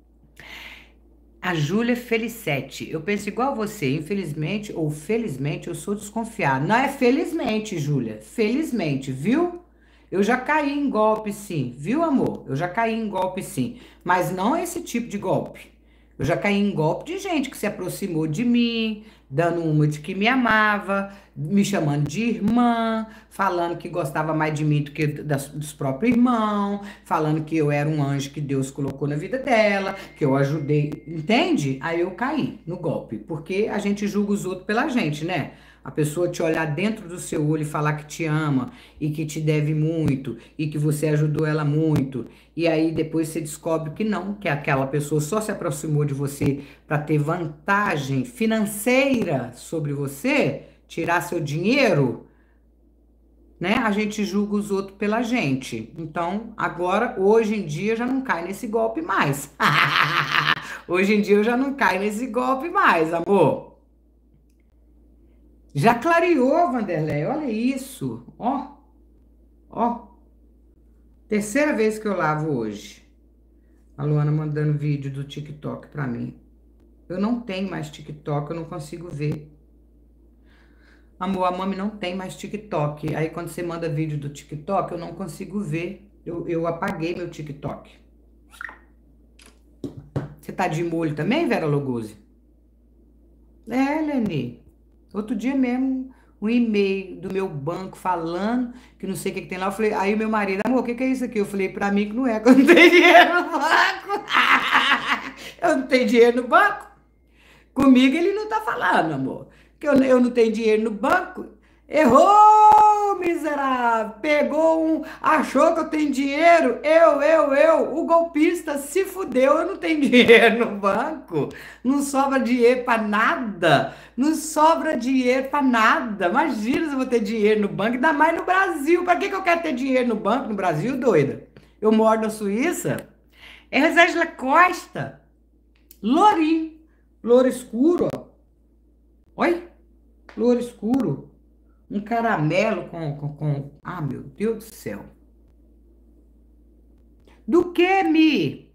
A Júlia Felicete. Eu penso igual a você, infelizmente ou felizmente eu sou desconfiada. Não é felizmente, Júlia, felizmente, viu? Eu já caí em golpe sim, viu, amor? Eu já caí em golpe sim, mas não esse tipo de golpe. Eu já caí em golpe de gente que se aproximou de mim, dando uma de que me amava, me chamando de irmã, falando que gostava mais de mim do que das, dos próprios irmãos, falando que eu era um anjo que Deus colocou na vida dela, que eu ajudei, entende? Aí eu caí no golpe, porque a gente julga os outros pela gente, né? A pessoa te olhar dentro do seu olho e falar que te ama e que te deve muito e que você ajudou ela muito. E aí depois você descobre que não, que aquela pessoa só se aproximou de você para ter vantagem financeira sobre você, tirar seu dinheiro, né? A gente julga os outros pela gente. Então, agora, hoje em dia, já não cai nesse golpe mais. Hoje em dia eu já não caio nesse golpe mais, amor. Já clareou, Vanderlei, olha isso. Ó, ó. Terceira vez que eu lavo hoje. A Luana mandando vídeo do TikTok pra mim. Eu não tenho mais TikTok, eu não consigo ver. Amor, a mami não tem mais TikTok. Aí quando você manda vídeo do TikTok, eu não consigo ver. Eu, eu apaguei meu TikTok. Você tá de molho também, Vera Lugose? É, Leni. Outro dia mesmo, um e-mail do meu banco falando que não sei o que, que tem lá. Eu falei, aí meu marido, amor, o que, que é isso aqui? Eu falei, pra mim que não é, que eu não tenho dinheiro no banco. Eu não tenho dinheiro no banco. Comigo ele não tá falando, amor. Que eu, eu não tenho dinheiro no banco. Errou, miserável. Pegou um, achou que eu tenho dinheiro. Eu, eu, eu. O golpista se fudeu. Eu não tenho dinheiro no banco. Não sobra dinheiro pra nada. Não sobra dinheiro pra nada. Imagina se eu vou ter dinheiro no banco. Ainda mais no Brasil. Pra que, que eu quero ter dinheiro no banco no Brasil, doida? Eu moro na Suíça. É Rosângela Costa. Lourinho. Louro escuro, ó. Oi? Louro escuro. Um caramelo com, com, com... Ah, meu Deus do céu. Do que, Mi?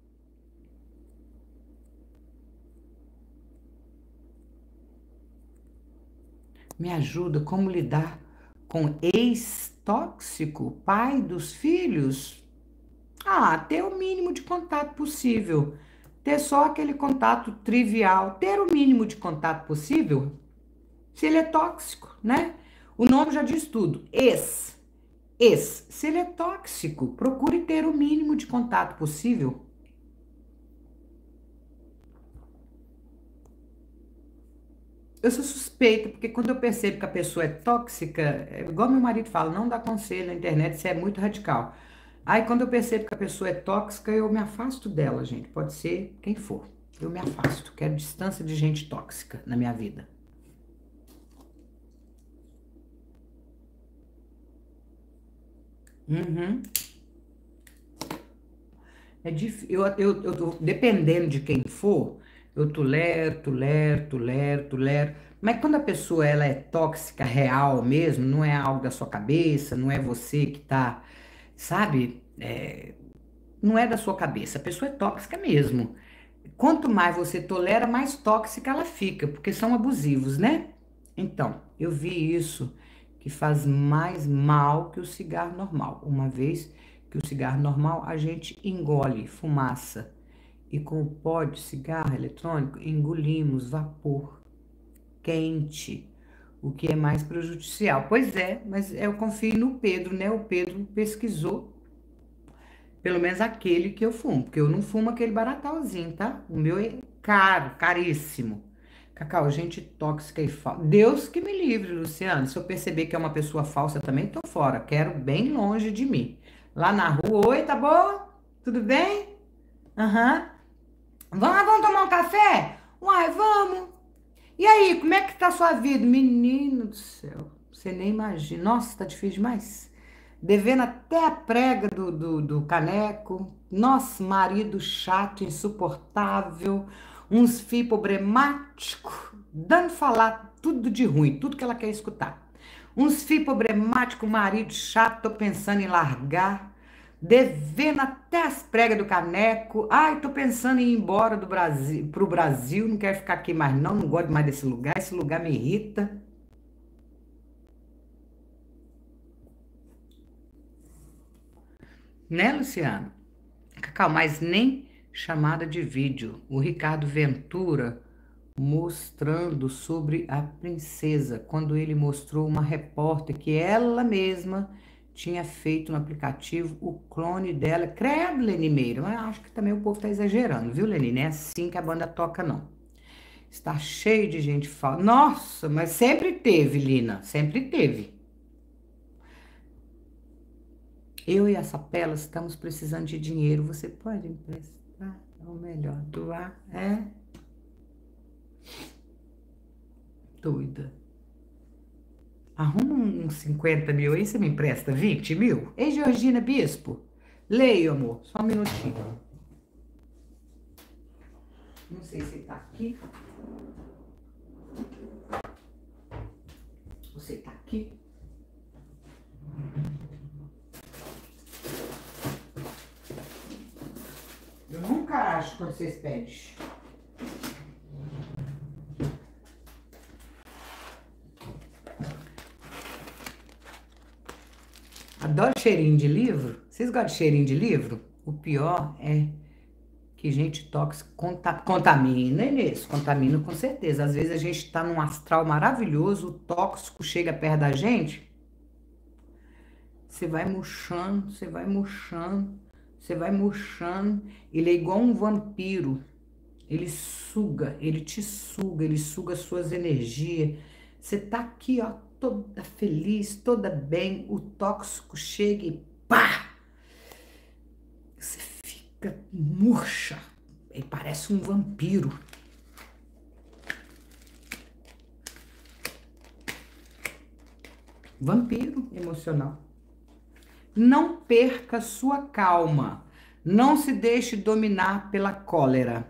Me ajuda como lidar com ex-tóxico, pai dos filhos? Ah, ter o mínimo de contato possível. Ter só aquele contato trivial. Ter o mínimo de contato possível, se ele é tóxico, né? O nome já diz tudo. Ex. Ex. Se ele é tóxico, procure ter o mínimo de contato possível. Eu sou suspeita, porque quando eu percebo que a pessoa é tóxica, é igual meu marido fala, não dá conselho na internet, isso é muito radical. Aí quando eu percebo que a pessoa é tóxica, eu me afasto dela, gente. Pode ser quem for. Eu me afasto. Quero distância de gente tóxica na minha vida. Uhum. É difícil. Eu, eu, eu tô, dependendo de quem for, eu tolero, tolero, tolero, tolero. Mas quando a pessoa ela é tóxica, real mesmo, não é algo da sua cabeça, não é você que tá, sabe? É, não é da sua cabeça. A pessoa é tóxica mesmo. Quanto mais você tolera, mais tóxica ela fica, porque são abusivos, né? Então, eu vi isso que faz mais mal que o cigarro normal. Uma vez que o cigarro normal a gente engole fumaça e com o pó de cigarro eletrônico engolimos vapor quente, o que é mais prejudicial. Pois é, mas eu confio no Pedro, né? O Pedro pesquisou, pelo menos aquele que eu fumo, porque eu não fumo aquele baratalzinho, tá? O meu é caro, caríssimo. Cacau, gente tóxica e falsa. Deus que me livre, Luciano. Se eu perceber que é uma pessoa falsa também, tô fora. Quero bem longe de mim. Lá na rua, oi, tá bom? Tudo bem? Aham. Vamos, vamos tomar um café? Uai, vamos. E aí, como é que tá a sua vida? Menino do céu, você nem imagina. Nossa, tá difícil demais. Devendo até a prega do, do, do caneco. Nossa, marido chato, insuportável. Uns filhos problemáticos. Dando falar tudo de ruim, tudo que ela quer escutar. Uns filhos problemáticos, marido chato, tô pensando em largar. Devendo até as pregas do caneco. Ai, tô pensando em ir embora do Brasil, pro Brasil. Não quero ficar aqui mais não, não gosto mais desse lugar. Esse lugar me irrita. Né, Luciano? Cacau, mas nem chamada de vídeo. O Ricardo Ventura mostrando sobre a princesa, quando ele mostrou uma repórter que ela mesma tinha feito no aplicativo o clone dela. Credo, Lenimeiro, mas acho que também o povo tá exagerando, viu, Leni? Não é assim que a banda toca, não. Está cheio de gente falsa. Nossa, mas sempre teve, Lina, sempre teve. Eu e a Sapela estamos precisando de dinheiro. Você pode emprestar? Ou melhor, doar? É? Doida. Arruma uns cinquenta mil aí, você me empresta vinte mil? Ei, Georgina Bispo, leio, amor, só um minutinho. Não sei se tá aqui. Você tá aqui? Eu nunca acho quando vocês pedem. Adoro cheirinho de livro. Vocês gostam de cheirinho de livro? O pior é que gente tóxica contamina, Inês. Contamina com certeza. Às vezes a gente tá num astral maravilhoso, o tóxico chega perto da gente, você vai murchando, você vai murchando, você vai murchando. Ele é igual um vampiro. Ele suga, ele te suga, ele suga suas energias. Você tá aqui, ó, toda feliz, toda bem, o tóxico chega e pá! Você fica murcha, ele parece um vampiro. Vampiro emocional. Não perca sua calma, não se deixe dominar pela cólera.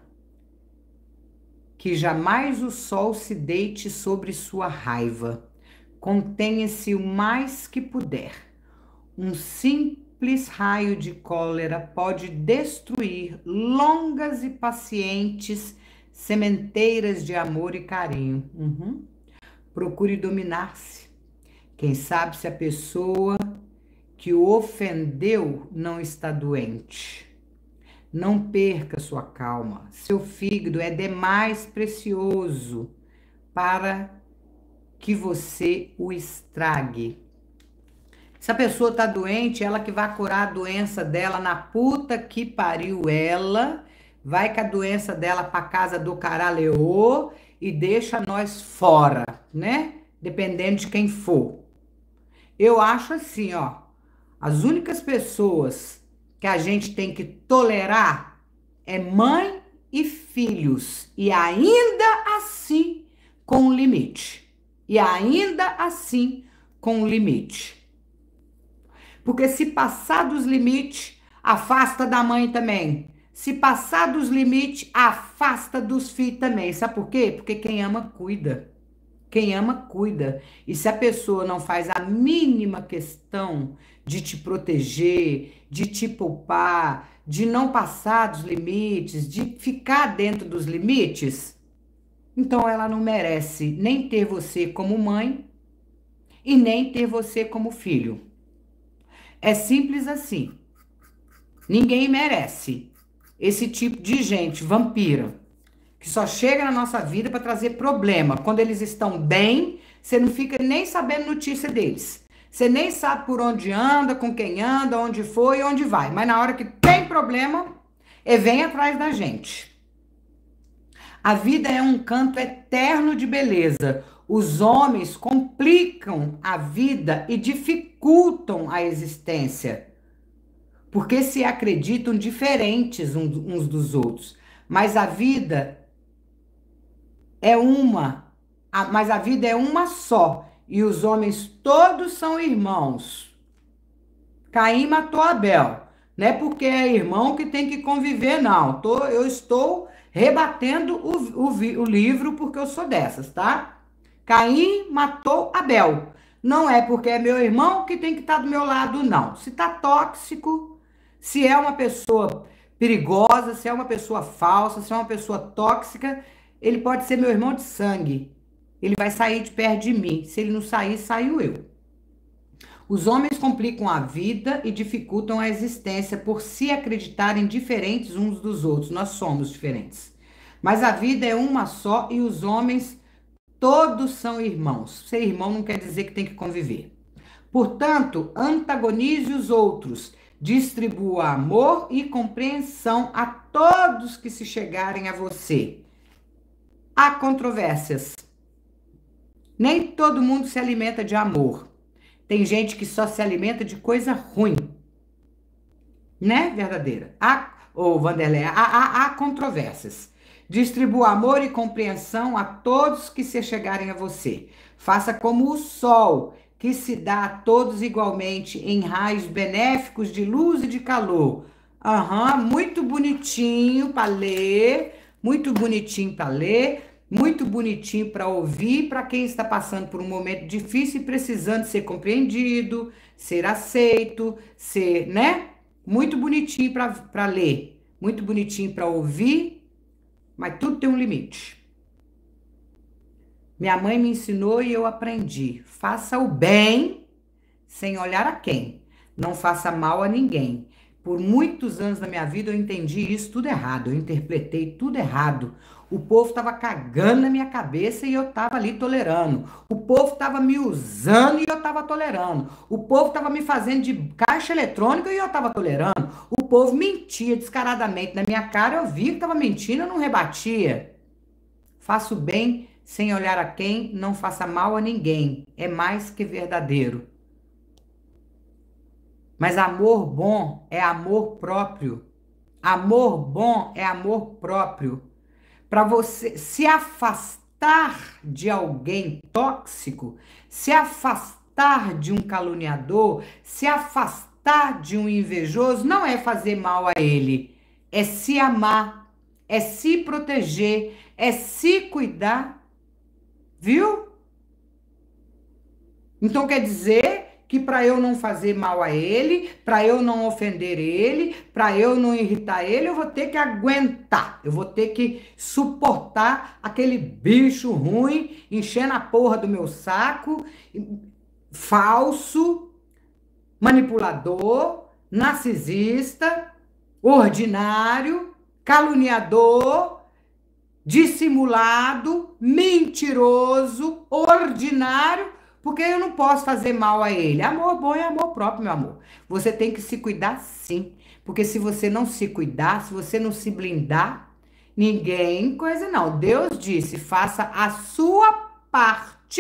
Que jamais o sol se deite sobre sua raiva. Contenha-se o mais que puder. Um simples raio de cólera pode destruir longas e pacientes sementeiras de amor e carinho. Uhum. Procure dominar-se. Quem sabe se a pessoa que o ofendeu não está doente. Não perca sua calma. Seu fígado é demais precioso para que você o estrague. Se a pessoa tá doente, ela que vai curar a doença dela na puta que pariu ela, vai com a doença dela pra casa do caralho e deixa nós fora, né? Dependendo de quem for. Eu acho assim, ó, as únicas pessoas que a gente tem que tolerar é mãe e filhos, e ainda assim com limite. E ainda assim com limite. Porque se passar dos limites, afasta da mãe também. Se passar dos limites, afasta dos filhos também. Sabe por quê? Porque quem ama, cuida. Quem ama, cuida. E se a pessoa não faz a mínima questão de te proteger, de te poupar, de não passar dos limites, de ficar dentro dos limites, então ela não merece nem ter você como mãe e nem ter você como filho. É simples assim. Ninguém merece esse tipo de gente vampira que só chega na nossa vida para trazer problema. Quando eles estão bem, você não fica nem sabendo notícia deles. Você nem sabe por onde anda, com quem anda, onde foi e onde vai. Mas na hora que tem problema, ele vem atrás da gente. A vida é um canto eterno de beleza. Os homens complicam a vida e dificultam a existência, porque se acreditam diferentes uns dos outros. Mas a vida é uma, mas a vida é uma só, e os homens todos são irmãos. Caim matou Abel, não é porque é irmão que tem que conviver, não. Tô, eu estou rebatendo o, o, o livro porque eu sou dessas, tá? Caim matou Abel. Não é porque é meu irmão que tem que estar do meu lado, não. Se tá tóxico, se é uma pessoa perigosa, se é uma pessoa falsa, se é uma pessoa tóxica, ele pode ser meu irmão de sangue. Ele vai sair de perto de mim. Se ele não sair, saio eu. Os homens complicam a vida e dificultam a existência por se acreditarem diferentes uns dos outros. Nós somos diferentes. Mas a vida é uma só e os homens todos são irmãos. Ser irmão não quer dizer que tem que conviver. Portanto, antagonize os outros, distribua amor e compreensão a todos que se chegarem a você. Há controvérsias. Nem todo mundo se alimenta de amor. Tem gente que só se alimenta de coisa ruim. Né, verdadeira? Há, ou Vanderlei, há, há, há controvérsias. Distribua amor e compreensão a todos que se chegarem a você. Faça como o sol, que se dá a todos igualmente em raios benéficos de luz e de calor. Aham, muito bonitinho para ler, muito bonitinho para ler, muito bonitinho para ouvir, para quem está passando por um momento difícil e precisando ser compreendido, ser aceito, ser, né? Muito bonitinho para ler, muito bonitinho para ouvir, mas tudo tem um limite. Minha mãe me ensinou e eu aprendi. Faça o bem sem olhar a quem. Não faça mal a ninguém. Por muitos anos da minha vida eu entendi isso tudo errado. Eu interpretei tudo errado. O povo estava cagando na minha cabeça e eu estava ali tolerando. O povo estava me usando e eu estava tolerando. O povo estava me fazendo de caixa eletrônica e eu estava tolerando. O povo mentia descaradamente na minha cara. Eu via que estava mentindo, eu não rebatia. Faça o bem sem olhar a quem, não faça mal a ninguém. É mais que verdadeiro. Mas amor bom é amor próprio. Amor bom é amor próprio. Para você se afastar de alguém tóxico, se afastar de um caluniador, se afastar de um invejoso, não é fazer mal a ele. É se amar, é se proteger, é se cuidar. Viu? Então quer dizer que para eu não fazer mal a ele, para eu não ofender ele, para eu não irritar ele, eu vou ter que aguentar. Eu vou ter que suportar aquele bicho ruim enchendo a porra do meu saco, falso, manipulador, narcisista, ordinário, caluniador, dissimulado, mentiroso, ordinário, porque eu não posso fazer mal a ele. Amor bom é amor próprio, meu amor. Você tem que se cuidar sim, porque se você não se cuidar, se você não se blindar, ninguém coisa não. Deus disse, faça a sua parte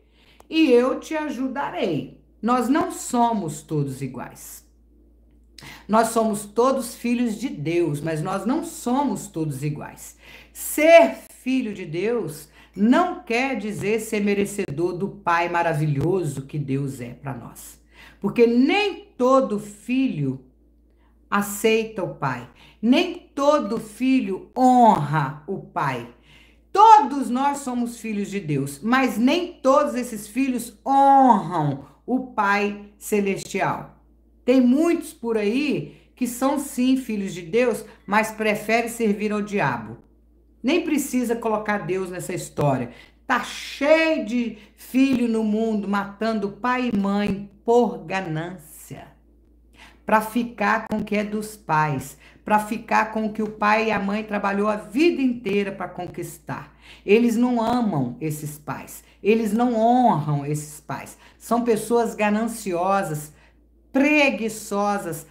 e eu te ajudarei. Nós não somos todos iguais. Nós somos todos filhos de Deus, mas nós não somos todos iguais. Ser filho de Deus não quer dizer ser merecedor do Pai maravilhoso que Deus é para nós. Porque nem todo filho aceita o Pai, nem todo filho honra o Pai. Todos nós somos filhos de Deus, mas nem todos esses filhos honram o Pai celestial. Tem muitos por aí que são sim filhos de Deus, mas preferem servir ao diabo. Nem precisa colocar Deus nessa história. Tá cheio de filho no mundo matando pai e mãe por ganância. Para ficar com o que é dos pais, para ficar com o que o pai e a mãe trabalhou a vida inteira para conquistar. Eles não amam esses pais, eles não honram esses pais. São pessoas gananciosas, preguiçosas,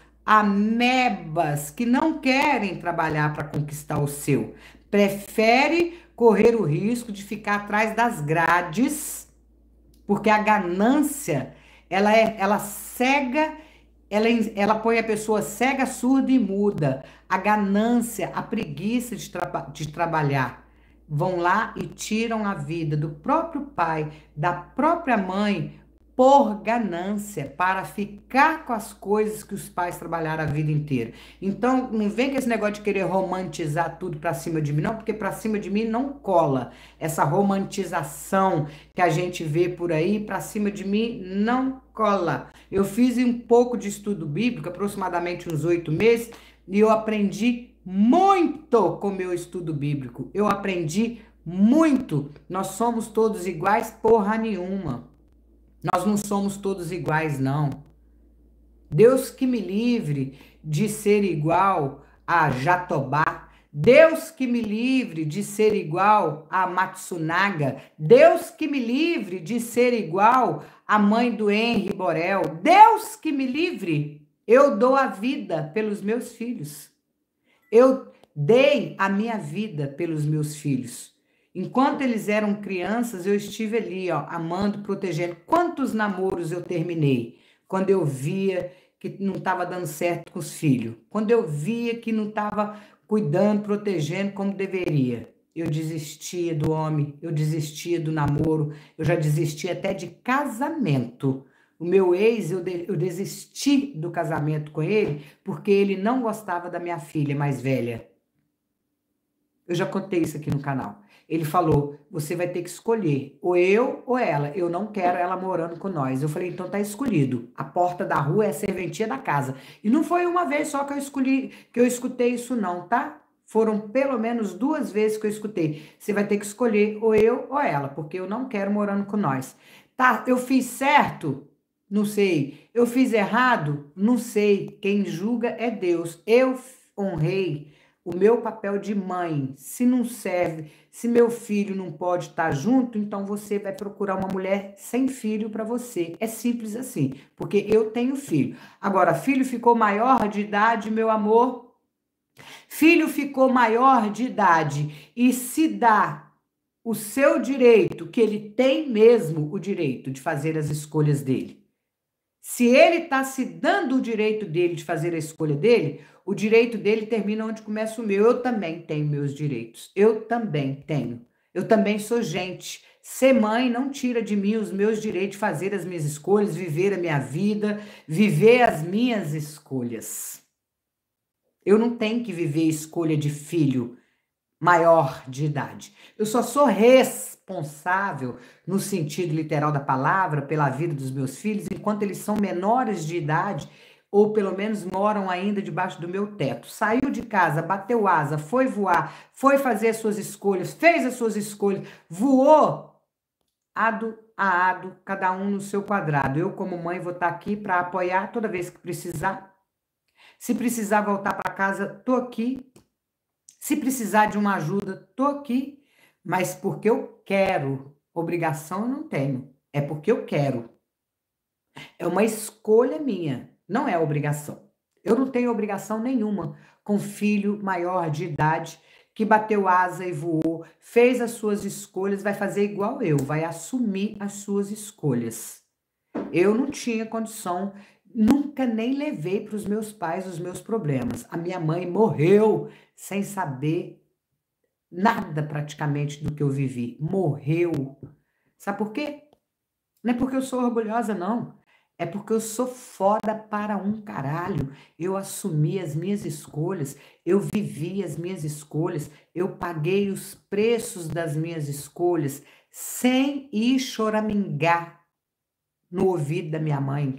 amebas que não querem trabalhar para conquistar o seu. Prefere correr o risco de ficar atrás das grades, porque a ganância, ela é, ela cega, ela, ela põe a pessoa cega, surda e muda. A ganância, a preguiça de, tra de trabalhar, vão lá e tiram a vida do próprio pai, da própria mãe, por ganância, para ficar com as coisas que os pais trabalharam a vida inteira. Então, não vem com esse negócio de querer romantizar tudo pra cima de mim, não, porque pra cima de mim não cola. Essa romantização que a gente vê por aí, pra cima de mim não cola. Eu fiz um pouco de estudo bíblico, aproximadamente uns oito meses, e eu aprendi muito com o meu estudo bíblico. Eu aprendi muito. Nós somos todos iguais, porra nenhuma. Nós não somos todos iguais, não. Deus que me livre de ser igual a Jatobá, Deus que me livre de ser igual a Matsunaga. Deus que me livre de ser igual à mãe do Henry Borel. Deus que me livre. Eu dou a vida pelos meus filhos. Eu dei a minha vida pelos meus filhos. Enquanto eles eram crianças, eu estive ali, ó, amando, protegendo. Quantos namoros eu terminei? Quando eu via que não estava dando certo com os filhos. Quando eu via que não estava cuidando, protegendo como deveria. Eu desistia do homem, eu desistia do namoro, eu já desisti até de casamento. O meu ex, eu, de, eu desisti do casamento com ele porque ele não gostava da minha filha mais velha. Eu já contei isso aqui no canal. Ele falou, você vai ter que escolher, ou eu ou ela. Eu não quero ela morando com nós. Eu falei, então tá escolhido. A porta da rua é a serventia da casa. E não foi uma vez só que eu escolhi, que eu escutei isso não, tá? Foram pelo menos duas vezes que eu escutei. Você vai ter que escolher ou eu ou ela, porque eu não quero morando com nós. Tá, eu fiz certo? Não sei. Eu fiz errado? Não sei. Quem julga é Deus. Eu honrei o meu papel de mãe. Se não serve, se meu filho não pode estar junto, então você vai procurar uma mulher sem filho para você. É simples assim, porque eu tenho filho. Agora, filho ficou maior de idade, meu amor. Filho ficou maior de idade e se dá o seu direito, que ele tem mesmo o direito de fazer as escolhas dele. Se ele está se dando o direito dele de fazer a escolha dele, o direito dele termina onde começa o meu. Eu também tenho meus direitos. Eu também tenho. Eu também sou gente. Ser mãe não tira de mim os meus direitos de fazer as minhas escolhas, viver a minha vida, viver as minhas escolhas. Eu não tenho que viver escolha de filho maior de idade. Eu só sou responsável, no sentido literal da palavra, pela vida dos meus filhos, enquanto eles são menores de idade, ou pelo menos moram ainda debaixo do meu teto. Saiu de casa, bateu asa, foi voar, foi fazer as suas escolhas, fez as suas escolhas, voou, ado a ado, cada um no seu quadrado. Eu, como mãe, vou estar aqui para apoiar toda vez que precisar. Se precisar voltar para casa, tô aqui. Se precisar de uma ajuda, tô aqui, mas porque eu quero. Obrigação eu não tenho, é porque eu quero. É uma escolha minha, não é obrigação. Eu não tenho obrigação nenhuma com filho maior de idade que bateu asa e voou, fez as suas escolhas, vai fazer igual eu, vai assumir as suas escolhas. Eu não tinha condição, nunca nem levei para os meus pais os meus problemas. A minha mãe morreu sem saber nada praticamente do que eu vivi. Morreu. Sabe por quê? Não é porque eu sou orgulhosa, não. É porque eu sou foda para um caralho. Eu assumi as minhas escolhas, eu vivi as minhas escolhas, eu paguei os preços das minhas escolhas sem ir choramingar no ouvido da minha mãe,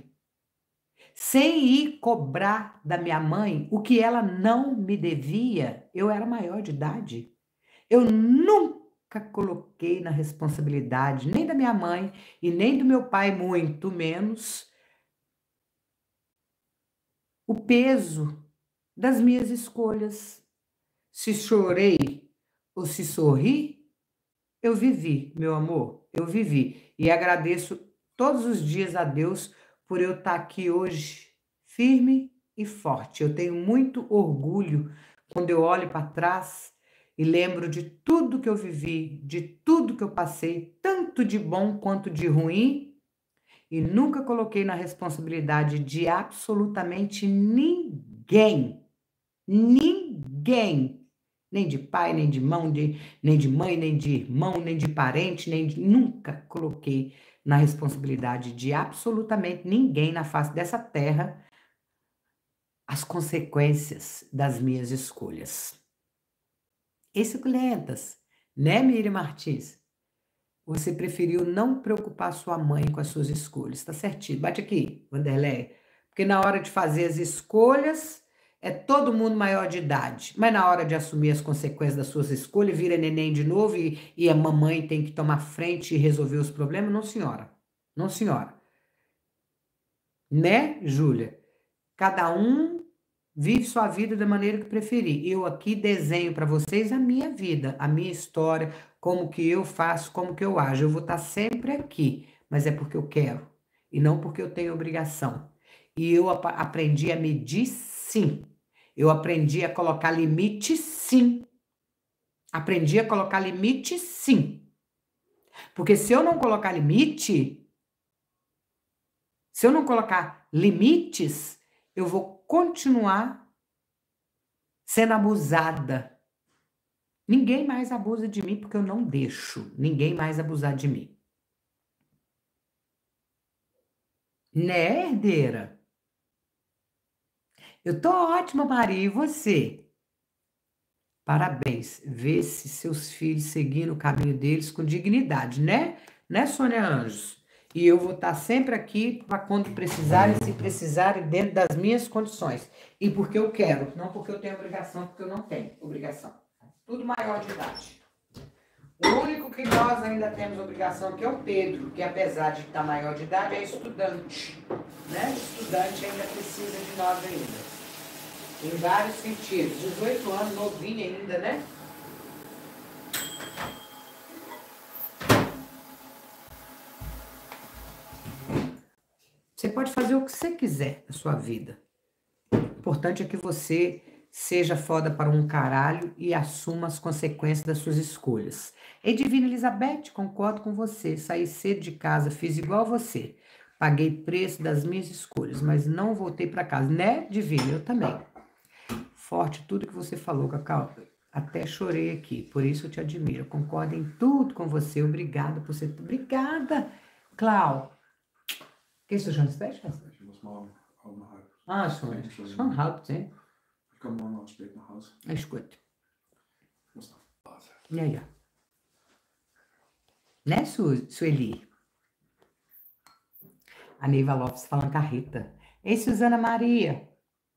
sem ir cobrar da minha mãe o que ela não me devia. Eu era maior de idade. Eu nunca coloquei na responsabilidade nem da minha mãe e nem do meu pai, muito menos, o peso das minhas escolhas. Se chorei ou se sorri, eu vivi, meu amor, eu vivi. E agradeço todos os dias a Deus por eu estar aqui hoje firme e forte. Eu tenho muito orgulho quando eu olho para trás e lembro de tudo que eu vivi, de tudo que eu passei, tanto de bom quanto de ruim, e nunca coloquei na responsabilidade de absolutamente ninguém, ninguém, nem de pai, nem de mão, de, nem de mãe, nem de irmão, nem de parente, nem de, nunca coloquei na responsabilidade de absolutamente ninguém na face dessa terra as consequências das minhas escolhas. E suculentas, né, Miriam Martins? Você preferiu não preocupar sua mãe com as suas escolhas, tá certinho? Bate aqui, Vanderlei. Porque na hora de fazer as escolhas, é todo mundo maior de idade. Mas na hora de assumir as consequências das suas escolhas, vira neném de novo e, e a mamãe tem que tomar frente e resolver os problemas? Não, senhora. Não, senhora. Né, Júlia? Cada um Vive sua vida da maneira que preferir. Eu aqui desenho para vocês a minha vida, a minha história, como que eu faço, como que eu ajo. Eu vou estar sempre aqui, mas é porque eu quero e não porque eu tenho obrigação. E eu ap- aprendi a medir, sim. Eu aprendi a colocar limite, sim. Aprendi a colocar limite, sim. Porque se eu não colocar limite, se eu não colocar limites, eu vou continuar sendo abusada. Ninguém mais abusa de mim porque eu não deixo ninguém mais abusar de mim. Né, herdeira? Eu tô ótima, Maria, e você? Parabéns. Vê se seus filhos seguindo o caminho deles com dignidade, né? Né, Sônia Anjos? E eu vou estar sempre aqui para quando precisarem, se precisarem, dentro das minhas condições. E porque eu quero, não porque eu tenho obrigação, porque eu não tenho obrigação. Tudo maior de idade. O único que nós ainda temos obrigação, que é o Pedro, que apesar de estar maior de idade, é estudante. Né? Estudante ainda precisa de nós ainda. Em vários sentidos. dezoito anos, novinho ainda, né? Você pode fazer o que você quiser na sua vida. O importante é que você seja foda para um caralho e assuma as consequências das suas escolhas. E Divina Elizabeth, concordo com você. Saí cedo de casa, fiz igual você. Paguei preço das minhas escolhas, mas não voltei para casa. Né, Divina? Eu também. Forte tudo que você falou, Cacau. Até chorei aqui, por isso eu te admiro. Eu concordo em tudo com você. Obrigada por ser. Obrigada, Clau. Gehst du schon ins Bett? Ich muss morgen um halb. Ah, schon. Schon halb zehn. Ich komme morgen auch spät nach Hause. Ist gut. Ich muss nach Hause. Ja, ja. Né, Su Sueli? A Neiva Lopes falando carreta. Ei, Suzana Maria.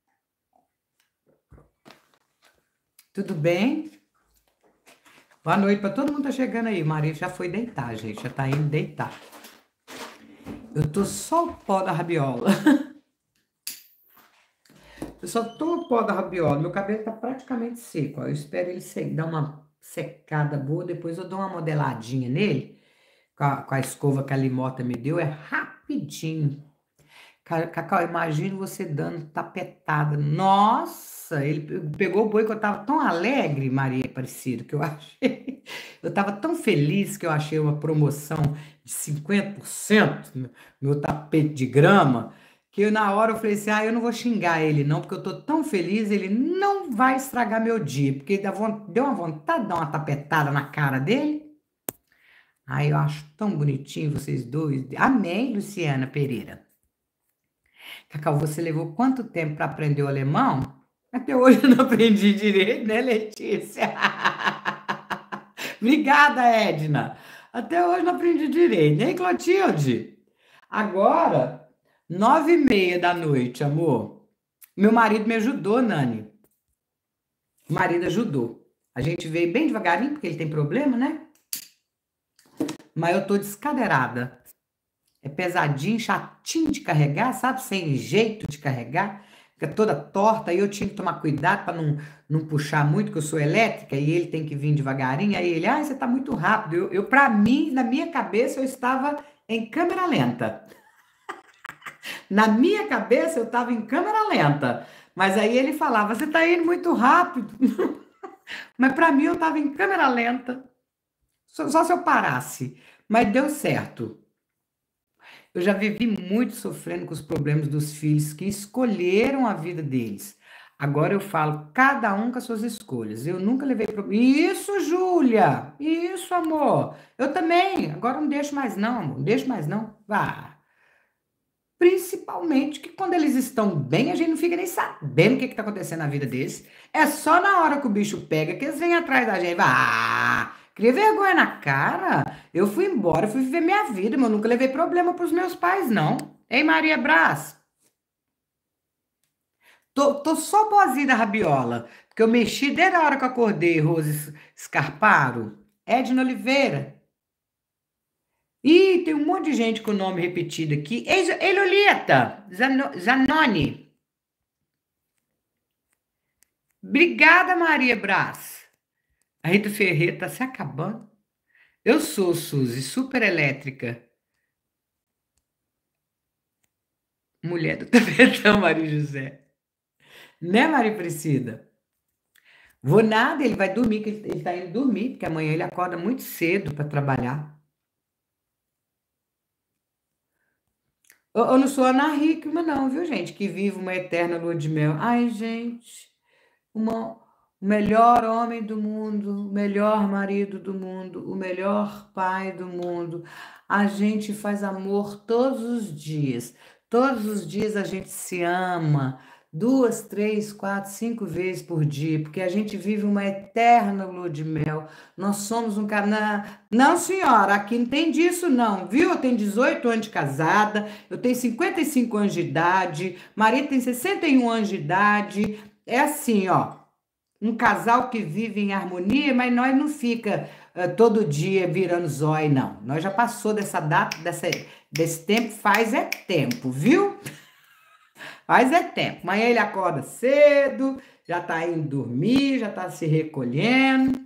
Tudo bem? Boa noite para todo mundo que tá chegando aí. Maria já foi deitar, gente. Já tá indo deitar. Eu tô só o pó da rabiola. Eu só tô o pó da rabiola. Meu cabelo tá praticamente seco. Ó. Eu espero ele se... dar uma secada boa. Depois eu dou uma modeladinha nele. Com a, com a escova que a Limota me deu. É rapidinho. Cacau, imagino você dando tapetada. Nossa, ele pegou o boi que eu tava tão alegre, Maria Aparecida, que eu achei. Eu tava tão feliz que eu achei uma promoção de cinquenta por cento no meu tapete de grama, que eu, na hora eu falei assim, ah, eu não vou xingar ele não, porque eu tô tão feliz, ele não vai estragar meu dia, porque deu uma vontade de dar uma tapetada na cara dele. Ai, eu acho tão bonitinho vocês dois. Amém, Luciana Pereira. Cacau, você levou quanto tempo para aprender o alemão? Até hoje eu não aprendi direito, né, Letícia? Obrigada, Edna. Até hoje não aprendi direito, nem Clotilde. Agora, nove e meia da noite, amor. Meu marido me ajudou, Nani. O marido ajudou. A gente veio bem devagarinho, porque ele tem problema, né? Mas eu tô descadeirada. É pesadinho, chatinho de carregar, sabe? Sem jeito de carregar. Fica toda torta. Aí eu tinha que tomar cuidado para não, não puxar muito, que eu sou elétrica, e ele tem que vir devagarinho. Aí ele, ah, você tá muito rápido. Eu, eu para mim, na minha cabeça, eu estava em câmera lenta. Na minha cabeça, eu estava em câmera lenta. Mas aí ele falava, você tá indo muito rápido. Mas para mim, eu estava em câmera lenta. Só, só se eu parasse. Mas deu certo. Eu já vivi muito sofrendo com os problemas dos filhos que escolheram a vida deles. Agora eu falo, cada um com as suas escolhas. Eu nunca levei problema. Isso, Júlia! Isso, amor! Eu também. Agora não deixo mais não, amor. Não deixo mais não. Vá. Principalmente que quando eles estão bem, a gente não fica nem sabendo o que está acontecendo na vida deles. É só na hora que o bicho pega que eles vêm atrás da gente. Vá! Cria vergonha na cara. Eu fui embora, fui viver minha vida, mas eu nunca levei problema para os meus pais, não. Ei, Maria Brás? Tô, tô só boazinha da rabiola, porque eu mexi desde a hora que eu acordei, Rose Scarparo. Edna Oliveira. Ih, tem um monte de gente com o nome repetido aqui. Ei, ei Lolita. Zanoni. Obrigada, Maria Brás. A Rita Ferreira tá se acabando. Eu sou, Suzy, super elétrica. Mulher do tapetão, Maria José. Né, Maria Priscila? Vou nada, ele vai dormir, que ele, ele tá indo dormir, porque amanhã ele acorda muito cedo para trabalhar. Eu, eu não sou Ana Hickman, não, viu, gente? Que vive uma eterna lua de mel. Ai, gente, uma, o melhor homem do mundo, o melhor marido do mundo, o melhor pai do mundo. A gente faz amor todos os dias. Todos os dias a gente se ama. Duas, três, quatro, cinco vezes por dia, porque a gente vive uma eterna lua de mel. Nós somos um canal. Não, senhora, aqui não tem disso, não, viu? Eu tenho dezoito anos de casada, eu tenho cinquenta e cinco anos de idade, marido tem sessenta e um anos de idade. É assim, ó, um casal que vive em harmonia, mas nós não fica uh, todo dia virando zóio, não. Nós já passou dessa data, dessa, desse tempo, faz é tempo, viu? Faz é tempo. Amanhã ele acorda cedo, já tá indo dormir, já tá se recolhendo.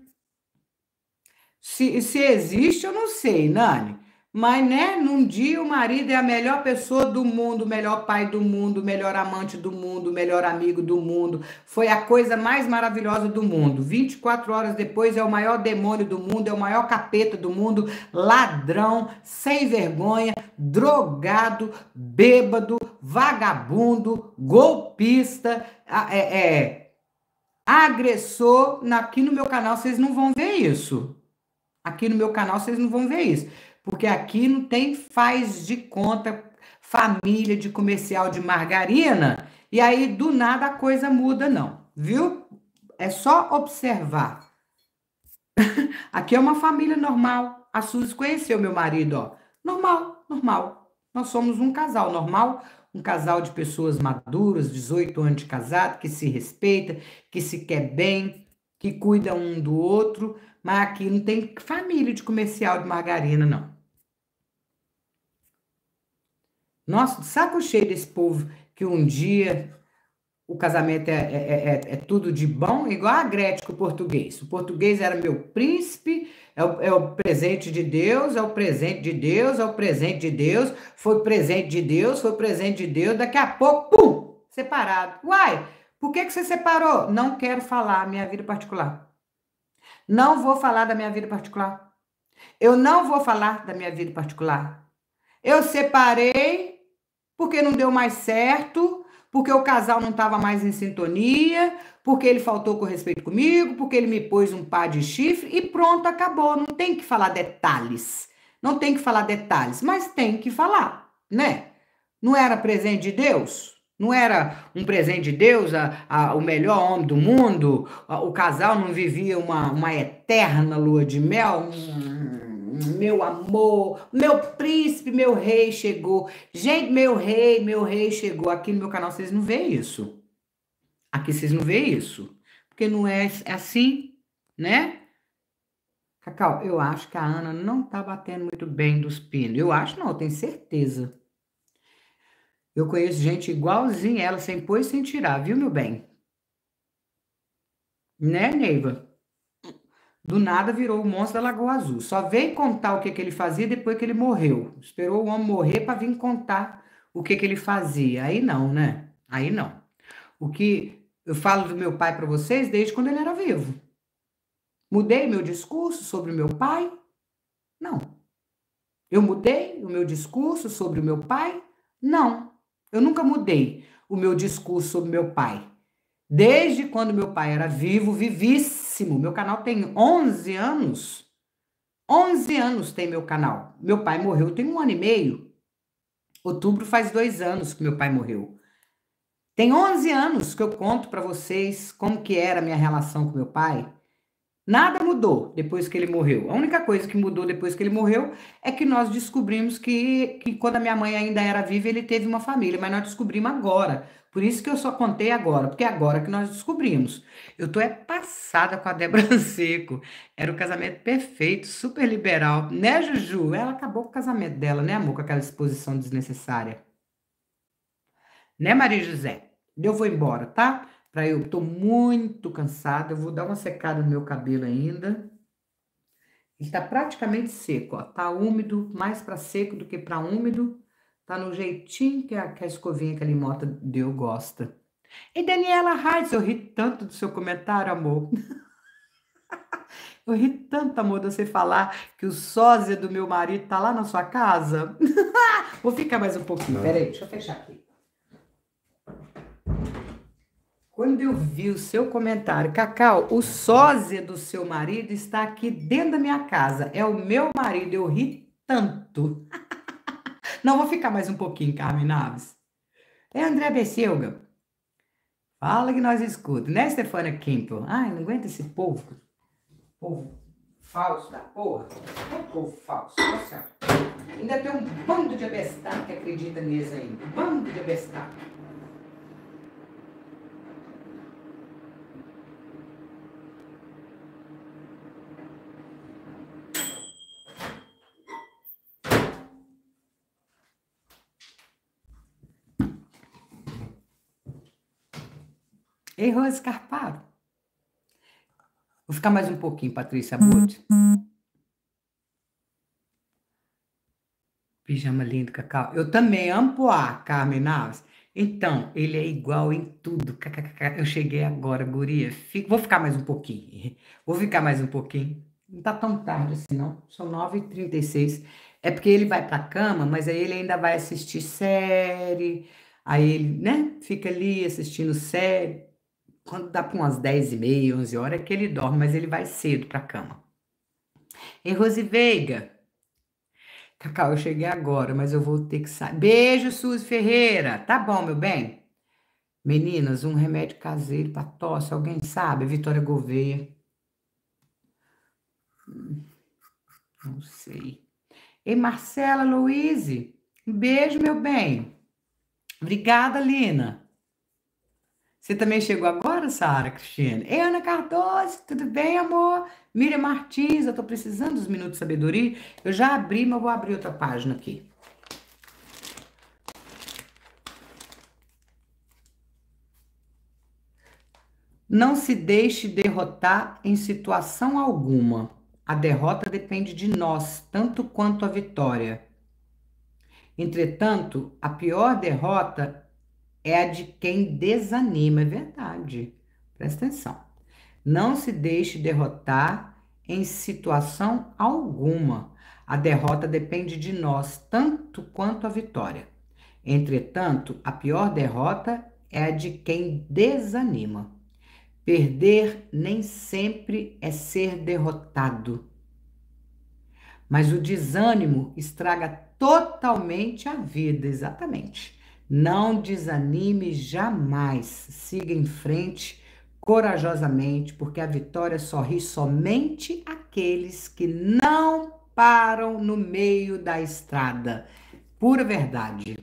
Se, se existe, eu não sei, Nani. Mas, né, num dia o marido é a melhor pessoa do mundo, o melhor pai do mundo, o melhor amante do mundo, o melhor amigo do mundo. Foi a coisa mais maravilhosa do mundo. vinte e quatro horas depois é o maior demônio do mundo, é o maior capeta do mundo, ladrão, sem vergonha, drogado, bêbado, vagabundo, golpista, é, é, agressor. Aqui no meu canal vocês não vão ver isso. Aqui no meu canal vocês não vão ver isso. Porque aqui não tem faz de conta família de comercial de margarina. E aí, do nada, a coisa muda, não. Viu? É só observar. Aqui é uma família normal. A Suzy conheceu meu marido, ó. Normal, normal. Nós somos um casal normal. Um casal de pessoas maduras, dezoito anos de casado, que se respeita, que se quer bem, que cuida um do outro. Mas aqui não tem família de comercial de margarina, não. Nossa, saco cheio desse povo que um dia o casamento é, é, é, é tudo de bom, igual a Gretchen com o português. O português era meu príncipe, é o, é o presente de Deus, é o presente de Deus, é o presente de Deus, foi presente de Deus, foi presente de Deus, daqui a pouco, pum, separado. Uai, por que, que você separou? Não quero falar minha vida particular. Não vou falar da minha vida particular. Eu não vou falar da minha vida particular. Eu separei porque não deu mais certo, porque o casal não estava mais em sintonia, porque ele faltou com respeito comigo, porque ele me pôs um par de chifre e pronto, acabou. Não tem que falar detalhes. Não tem que falar detalhes, mas tem que falar, né? Não era presente de Deus? Não era um presente de Deus, a, a, o melhor homem do mundo? A, o casal não vivia uma, uma eterna lua de mel? Hum, meu amor, meu príncipe, meu rei chegou. Gente, meu rei, meu rei chegou. Aqui no meu canal vocês não veem isso. Aqui vocês não veem isso. Porque não é assim, né? Cacau, eu acho que a Ana não tá batendo muito bem dos pinos. Eu acho não, eu tenho certeza. Eu conheço gente igualzinha ela, sem pôr e sem tirar, viu, meu bem? Né, Neiva? Do nada virou o monstro da Lagoa Azul. Só veio contar o que, que ele fazia depois que ele morreu. Esperou o homem morrer para vir contar o que, que ele fazia. Aí não, né? Aí não. O que eu falo do meu pai para vocês desde quando ele era vivo. Mudei meu discurso sobre o meu pai? Não. Eu mudei o meu discurso sobre o meu pai? Não. Eu nunca mudei o meu discurso sobre meu pai. Desde quando meu pai era vivo, vivíssimo. Meu canal tem onze anos. onze anos tem meu canal. Meu pai morreu tem um ano e meio. Outubro faz dois anos que meu pai morreu. Tem onze anos que eu conto para vocês como que era a minha relação com meu pai. Nada mudou depois que ele morreu. A única coisa que mudou depois que ele morreu é que nós descobrimos que, que quando a minha mãe ainda era viva, ele teve uma família, mas nós descobrimos agora. Por isso que eu só contei agora, porque é agora que nós descobrimos. Eu tô é passada com a Débora Seco. Era o casamento perfeito, super liberal. Né, Juju? Ela acabou com o casamento dela, né, amor? Com aquela exposição desnecessária. Né, Maria José? Eu vou embora, tá? Pra eu, tô muito cansada, eu vou dar uma secada no meu cabelo ainda. Ele tá praticamente seco, ó. Tá úmido, mais pra seco do que pra úmido. Tá no jeitinho que a, que a escovinha que a Limota deu gosta. E Daniela Reis, eu ri tanto do seu comentário, amor. Eu ri tanto, amor, de você falar que o sósia do meu marido tá lá na sua casa. Vou ficar mais um pouquinho, peraí, deixa eu fechar aqui. Quando eu vi o seu comentário, Cacau, o sósia do seu marido está aqui dentro da minha casa. É o meu marido, eu ri tanto. Não, vou ficar mais um pouquinho, Carmen Naves. É André Becilga. Fala que nós escutamos, né, Stefania Kimpel? Ai, não aguento esse povo. Povo falso da porra. É povo falso, nossa. Ainda tem um bando de abestado que acredita nisso ainda. Um bando de abestado. Ei, Rose Carparo. Vou ficar mais um pouquinho, Patrícia Bode. Pijama lindo, Cacau. Eu também amo Poá, Carmen Naves. Então, ele é igual em tudo. Eu cheguei agora, guria. Fico, vou ficar mais um pouquinho. Vou ficar mais um pouquinho. Não tá tão tarde assim, não. São nove e trinta e seis. É porque ele vai pra cama, mas aí ele ainda vai assistir série. Aí ele, né, fica ali assistindo série. Quando dá para umas dez e meia, onze horas, é que ele dorme, mas ele vai cedo pra cama. E Rose Veiga. Cacau, eu cheguei agora, mas eu vou ter que sair. Beijo, Suzy Ferreira. Tá bom, meu bem? Meninas, um remédio caseiro para tosse, alguém sabe? Vitória Gouveia. Hum, não sei. E Marcela Louise. Um beijo, meu bem. Obrigada, Lina. Você também chegou agora, Sara Cristina? Ei, Ana Cardoso, tudo bem, amor? Miriam Martins, eu tô precisando dos minutos de sabedoria. Eu já abri, mas vou abrir outra página aqui. Não se deixe derrotar em situação alguma. A derrota depende de nós, tanto quanto a vitória. Entretanto, a pior derrota é a de quem desanima, é verdade. Presta atenção. Não se deixe derrotar em situação alguma. A derrota depende de nós, tanto quanto a vitória. Entretanto, a pior derrota é a de quem desanima. Perder nem sempre é ser derrotado. Mas o desânimo estraga totalmente a vida, exatamente. Não desanime jamais, siga em frente corajosamente, porque a vitória sorri somente àqueles que não param no meio da estrada. Pura verdade.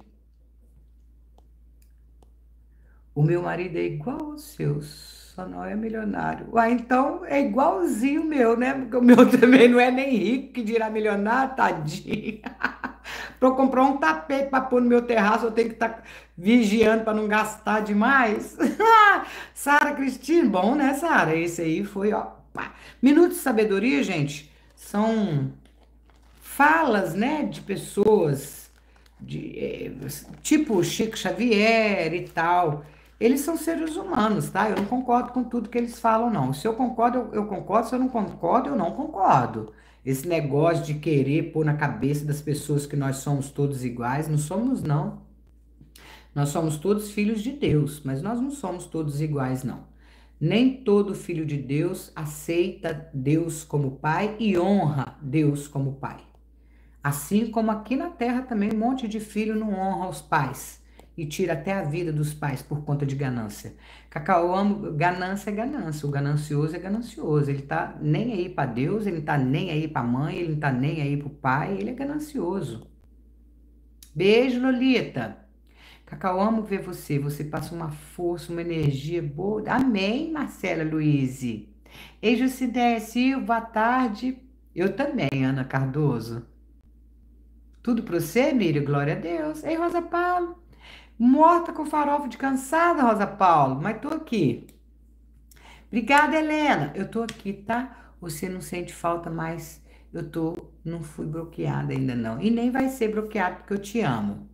O meu marido é igual aos seus, só não é milionário. Uai, então é igualzinho o meu, né? Porque o meu também não é nem rico, que dirá milionário, tadinho. Para eu comprar um tapete para pôr no meu terraço, eu tenho que estar tá vigiando para não gastar demais. Sara Cristina, bom, né, Sara? Esse aí foi, ó. Pá. Minutos de sabedoria, gente, são falas, né, de pessoas, de, é, tipo Chico Xavier e tal. Eles são seres humanos, tá? Eu não concordo com tudo que eles falam, não. Se eu concordo, eu, eu concordo. Se eu não concordo, eu não concordo. Esse negócio de querer pôr na cabeça das pessoas que nós somos todos iguais, não somos, não. Nós somos todos filhos de Deus, mas nós não somos todos iguais, não. Nem todo filho de Deus aceita Deus como pai e honra Deus como pai. Assim como aqui na terra também um monte de filho não honra os pais e tira até a vida dos pais por conta de ganância. Cacau, eu amo, ganância é ganância, o ganancioso é ganancioso, ele tá nem aí para Deus, ele não tá nem aí para mãe, ele não tá nem aí pro pai, ele é ganancioso. Beijo, Lolita. Cacau, amo ver você, você passa uma força, uma energia boa. Amém, Marcela Luiz. Ei, Jucidéia Silva, boa tarde. Eu também, Ana Cardoso. Tudo para você, Miriam? Glória a Deus. Ei, Rosa Paulo. Morta com farofa de cansada, Rosa Paulo, mas tô aqui. Obrigada, Helena. Eu tô aqui, tá? Você não sente falta mais. Eu tô, não fui bloqueada ainda não. E nem vai ser bloqueado porque eu te amo.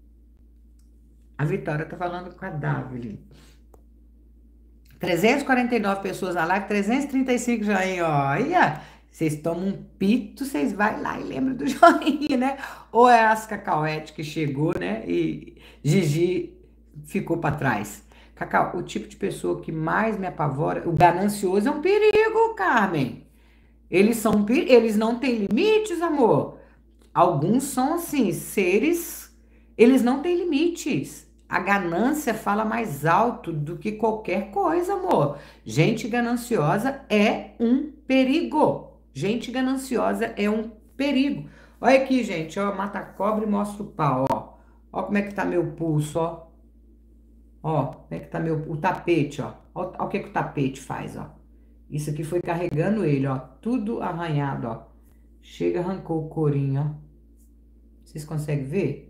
A Vitória tá falando com a Davili. trezentas e quarenta e nove pessoas na live, trezentas e trinta e cinco joinha, olha. Vocês tomam um pito, vocês vai lá e lembram do joinha, né? Ou é as Cacauete que chegou, né? E Gigi ficou para trás. Cacau, o tipo de pessoa que mais me apavora, o ganancioso é um perigo, Carmen. Eles são, eles não têm limites, amor. Alguns são assim, seres, eles não têm limites. A ganância fala mais alto do que qualquer coisa, amor. Gente gananciosa é um perigo. Gente gananciosa é um perigo. Olha aqui, gente, ó, mata a cobra e mostra o pau, ó. Ó como é que tá meu pulso, ó. Ó, como é que tá meu, o tapete, ó. Ó, ó o que que o tapete faz, ó. Isso aqui foi carregando ele, ó. Tudo arranhado, ó. Chega, arrancou o corinho, ó. Vocês conseguem ver?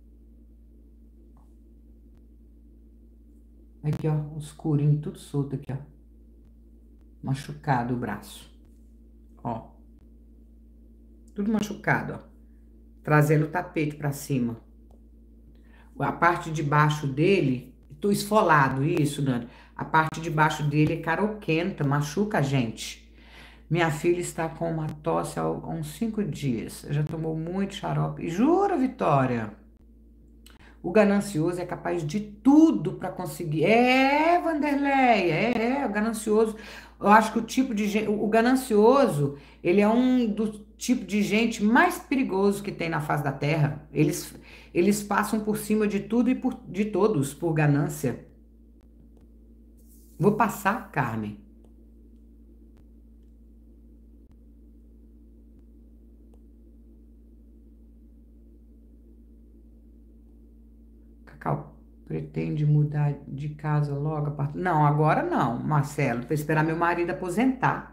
Aqui, ó, os curinhos tudo solto aqui, ó. Machucado o braço. Ó. Tudo machucado, ó. Trazendo o tapete pra cima. A parte de baixo dele, tô esfolado, isso, Nani. A parte de baixo dele é caroquenta, machuca a gente. Minha filha está com uma tosse há uns cinco dias. Já tomou muito xarope. Jura, Vitória? O ganancioso é capaz de tudo para conseguir. É, Vanderlei, é, é, o ganancioso. Eu acho que o tipo de gente, o ganancioso, ele é um do tipo de gente mais perigoso que tem na face da terra. Eles, eles passam por cima de tudo e por, de todos por ganância. Vou passar, Carmen. Cacau, pretende mudar de casa logo? A part... Não, agora não, Marcelo. Vou esperar meu marido aposentar.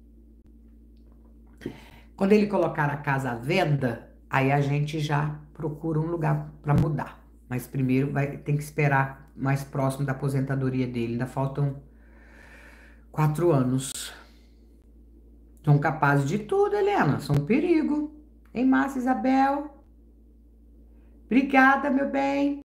Quando ele colocar a casa à venda, aí a gente já procura um lugar para mudar. Mas primeiro vai, tem que esperar mais próximo da aposentadoria dele. Ainda faltam quatro anos. São capazes de tudo, Helena. São um perigo. Hein, Márcia Isabel? Obrigada, meu bem.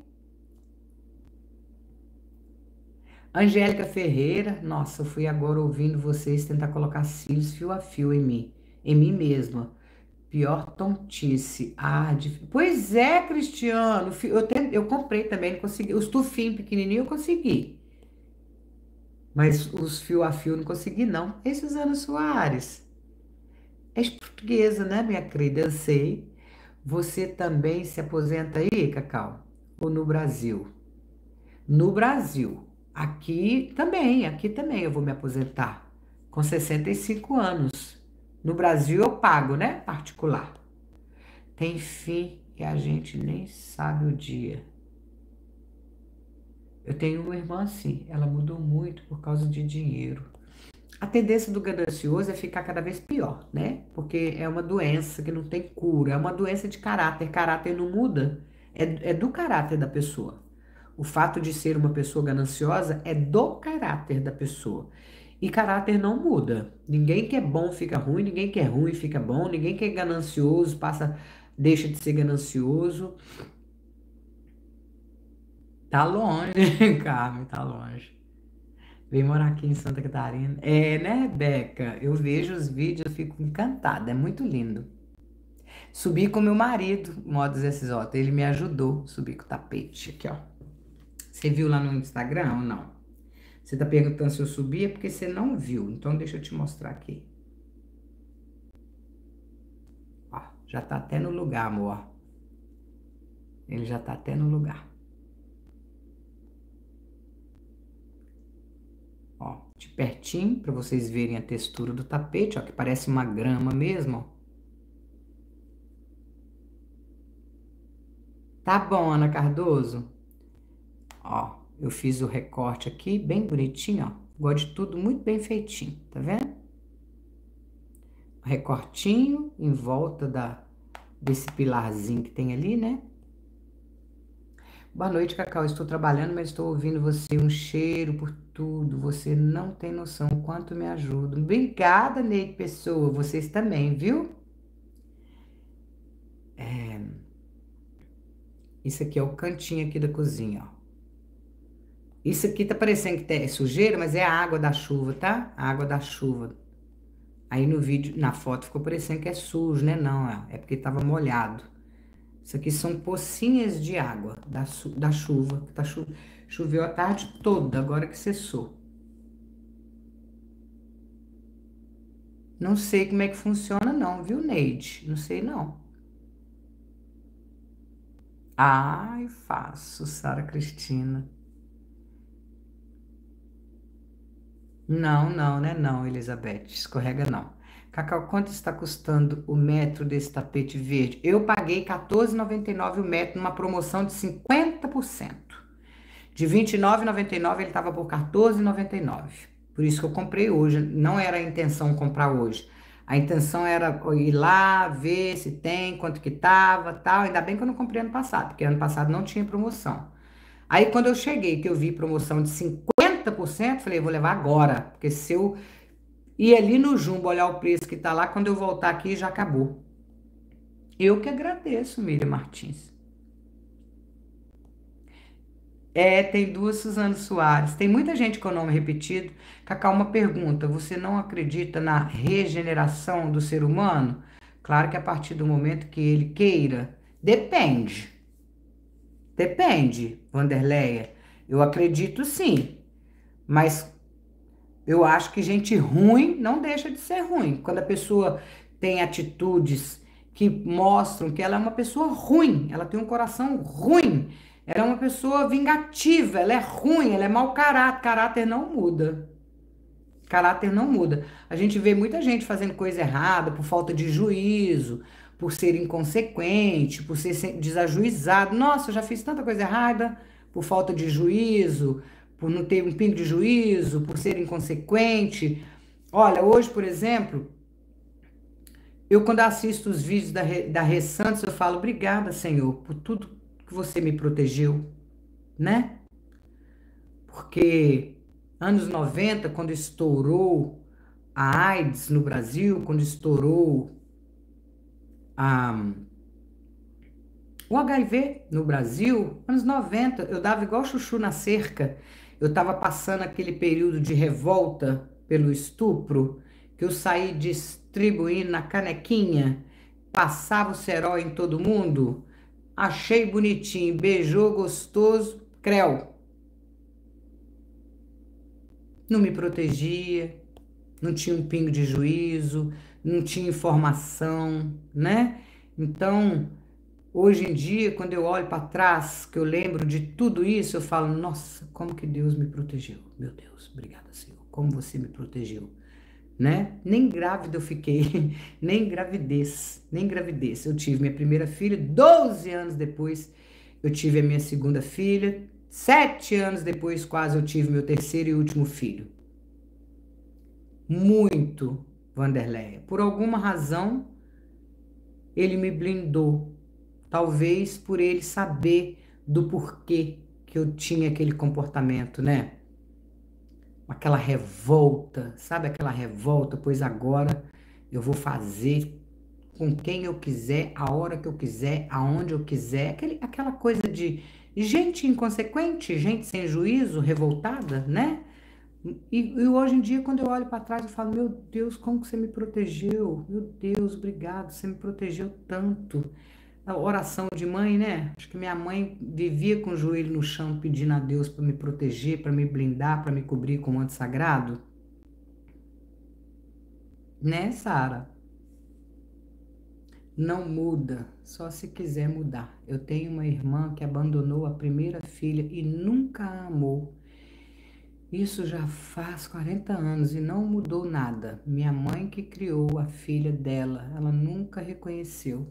Angélica Ferreira. Nossa, eu fui agora ouvindo vocês tentar colocar cílios fio a fio em mim. Em mim mesma. Pior tontice. Ah, dif... Pois é, Cristiano. Eu, te... eu comprei também, não consegui. Os tufinhos pequenininhos eu consegui. Mas os fio a fio não consegui, não. Ei, Suzana Soares. És portuguesa, né, minha querida? Eu sei. Você também se aposenta aí, Cacau? Ou no Brasil? No Brasil. Aqui também, aqui também eu vou me aposentar. Com sessenta e cinco anos. No Brasil eu pago, né? Particular. Tem fim e a gente nem sabe o dia. Eu tenho uma irmã assim, ela mudou muito por causa de dinheiro. A tendência do ganancioso é ficar cada vez pior, né? Porque é uma doença que não tem cura, é uma doença de caráter. Caráter não muda, é, é do caráter da pessoa. O fato de ser uma pessoa gananciosa é do caráter da pessoa. E caráter não muda. Ninguém que é bom fica ruim, ninguém que é ruim fica bom, ninguém que é ganancioso passa, deixa de ser ganancioso. Tá longe, Carmen, tá longe. Vem morar aqui em Santa Catarina. É, né, Beca? Eu vejo os vídeos, eu fico encantada, é muito lindo. Subi com meu marido, Modos S J, ele me ajudou a subir com o tapete aqui, ó. Você viu lá no Instagram ou não? Você tá perguntando se eu subi, é porque você não viu. Então, deixa eu te mostrar aqui. Ó, já tá até no lugar, amor. Ele já tá até no lugar. Ó, de pertinho, pra vocês verem a textura do tapete, ó, que parece uma grama mesmo, ó. Tá bom, Ana Cardoso? Ó, eu fiz o recorte aqui, bem bonitinho, ó. Gosto de tudo muito bem feitinho, tá vendo? Recortinho em volta da, desse pilarzinho que tem ali, né? Boa noite, Cacau. Estou trabalhando, mas estou ouvindo você. Um cheiro por tudo. Você não tem noção o quanto me ajuda. Obrigada, Neide Pessoa. Vocês também, viu? É... Isso aqui é o cantinho aqui da cozinha, ó. Isso aqui tá parecendo que é sujeira, mas é a água da chuva, tá? A água da chuva. Aí no vídeo, na foto, ficou parecendo que é sujo, né? Não, é porque tava molhado. Isso aqui são pocinhas de água da, da chuva. Tá chu, choveu a tarde toda, agora que cessou. Não sei como é que funciona não, viu, Neide? Não sei não. Ai, faço, Sara Cristina. Não, não, né? Não, Elizabeth. Escorrega não. Cacau, quanto está custando o metro desse tapete verde? Eu paguei quatorze reais e noventa e nove centavos o metro numa promoção de cinquenta por cento. De vinte e nove reais e noventa e nove centavos ele estava por quatorze reais e noventa e nove centavos. Por isso que eu comprei hoje. Não era a intenção comprar hoje. A intenção era ir lá, ver se tem, quanto que tava, tal. Ainda bem que eu não comprei ano passado, porque ano passado não tinha promoção. Aí quando eu cheguei, que eu vi promoção de cinquenta por cento, falei, vou levar agora. Porque se eu ir ali no Jumbo olhar o preço que tá lá, quando eu voltar aqui já acabou. Eu que agradeço, Miriam Martins. É, tem duas Suzana Soares. Tem muita gente com o nome repetido. Cacau, uma pergunta. Você não acredita na regeneração do ser humano? Claro que a partir do momento que ele queira. Depende. Depende, Vanderleia. Eu acredito sim. Mas eu acho que gente ruim não deixa de ser ruim. Quando a pessoa tem atitudes que mostram que ela é uma pessoa ruim, ela tem um coração ruim, ela é uma pessoa vingativa, ela é ruim, ela é mau caráter. Caráter não muda. Caráter não muda. A gente vê muita gente fazendo coisa errada por falta de juízo, por ser inconsequente, por ser desajuizado. Nossa, eu já fiz tanta coisa errada por falta de juízo, por não ter um pingo de juízo, por ser inconsequente. Olha, hoje, por exemplo, eu quando assisto os vídeos da, da Rê Santos, eu falo, obrigada, Senhor, por tudo que você me protegeu, né? Porque anos noventa, quando estourou a AIDS no Brasil, quando estourou a, o H I V no Brasil, anos noventa, eu dava igual chuchu na cerca. Eu estava passando aquele período de revolta pelo estupro, que eu saí distribuindo na canequinha, passava o cerol em todo mundo, achei bonitinho, beijou, gostoso, creu. Não me protegia, não tinha um pingo de juízo, não tinha informação, né? Então, hoje em dia, quando eu olho para trás, que eu lembro de tudo isso, eu falo, nossa, como que Deus me protegeu. Meu Deus, obrigada, Senhor. Como você me protegeu, né? Nem grávida eu fiquei, nem gravidez, nem gravidez. Eu tive minha primeira filha, doze anos depois eu tive a minha segunda filha, sete anos depois quase eu tive meu terceiro e último filho. Muito, Vanderleia. Por alguma razão, ele me blindou. Talvez por ele saber do porquê que eu tinha aquele comportamento, né? Aquela revolta, sabe aquela revolta? Pois agora eu vou fazer com quem eu quiser, a hora que eu quiser, aonde eu quiser. Aquele, aquela coisa de gente inconsequente, gente sem juízo, revoltada, né? E, e hoje em dia, quando eu olho para trás, eu falo, meu Deus, como que você me protegeu? Meu Deus, obrigado, você me protegeu tanto. A oração de mãe, né? Acho que minha mãe vivia com o joelho no chão pedindo a Deus para me proteger, para me blindar, para me cobrir com o manto sagrado. Né, Sara? Não muda, só se quiser mudar. Eu tenho uma irmã que abandonou a primeira filha e nunca a amou. Isso já faz quarenta anos e não mudou nada. Minha mãe que criou a filha dela, ela nunca reconheceu.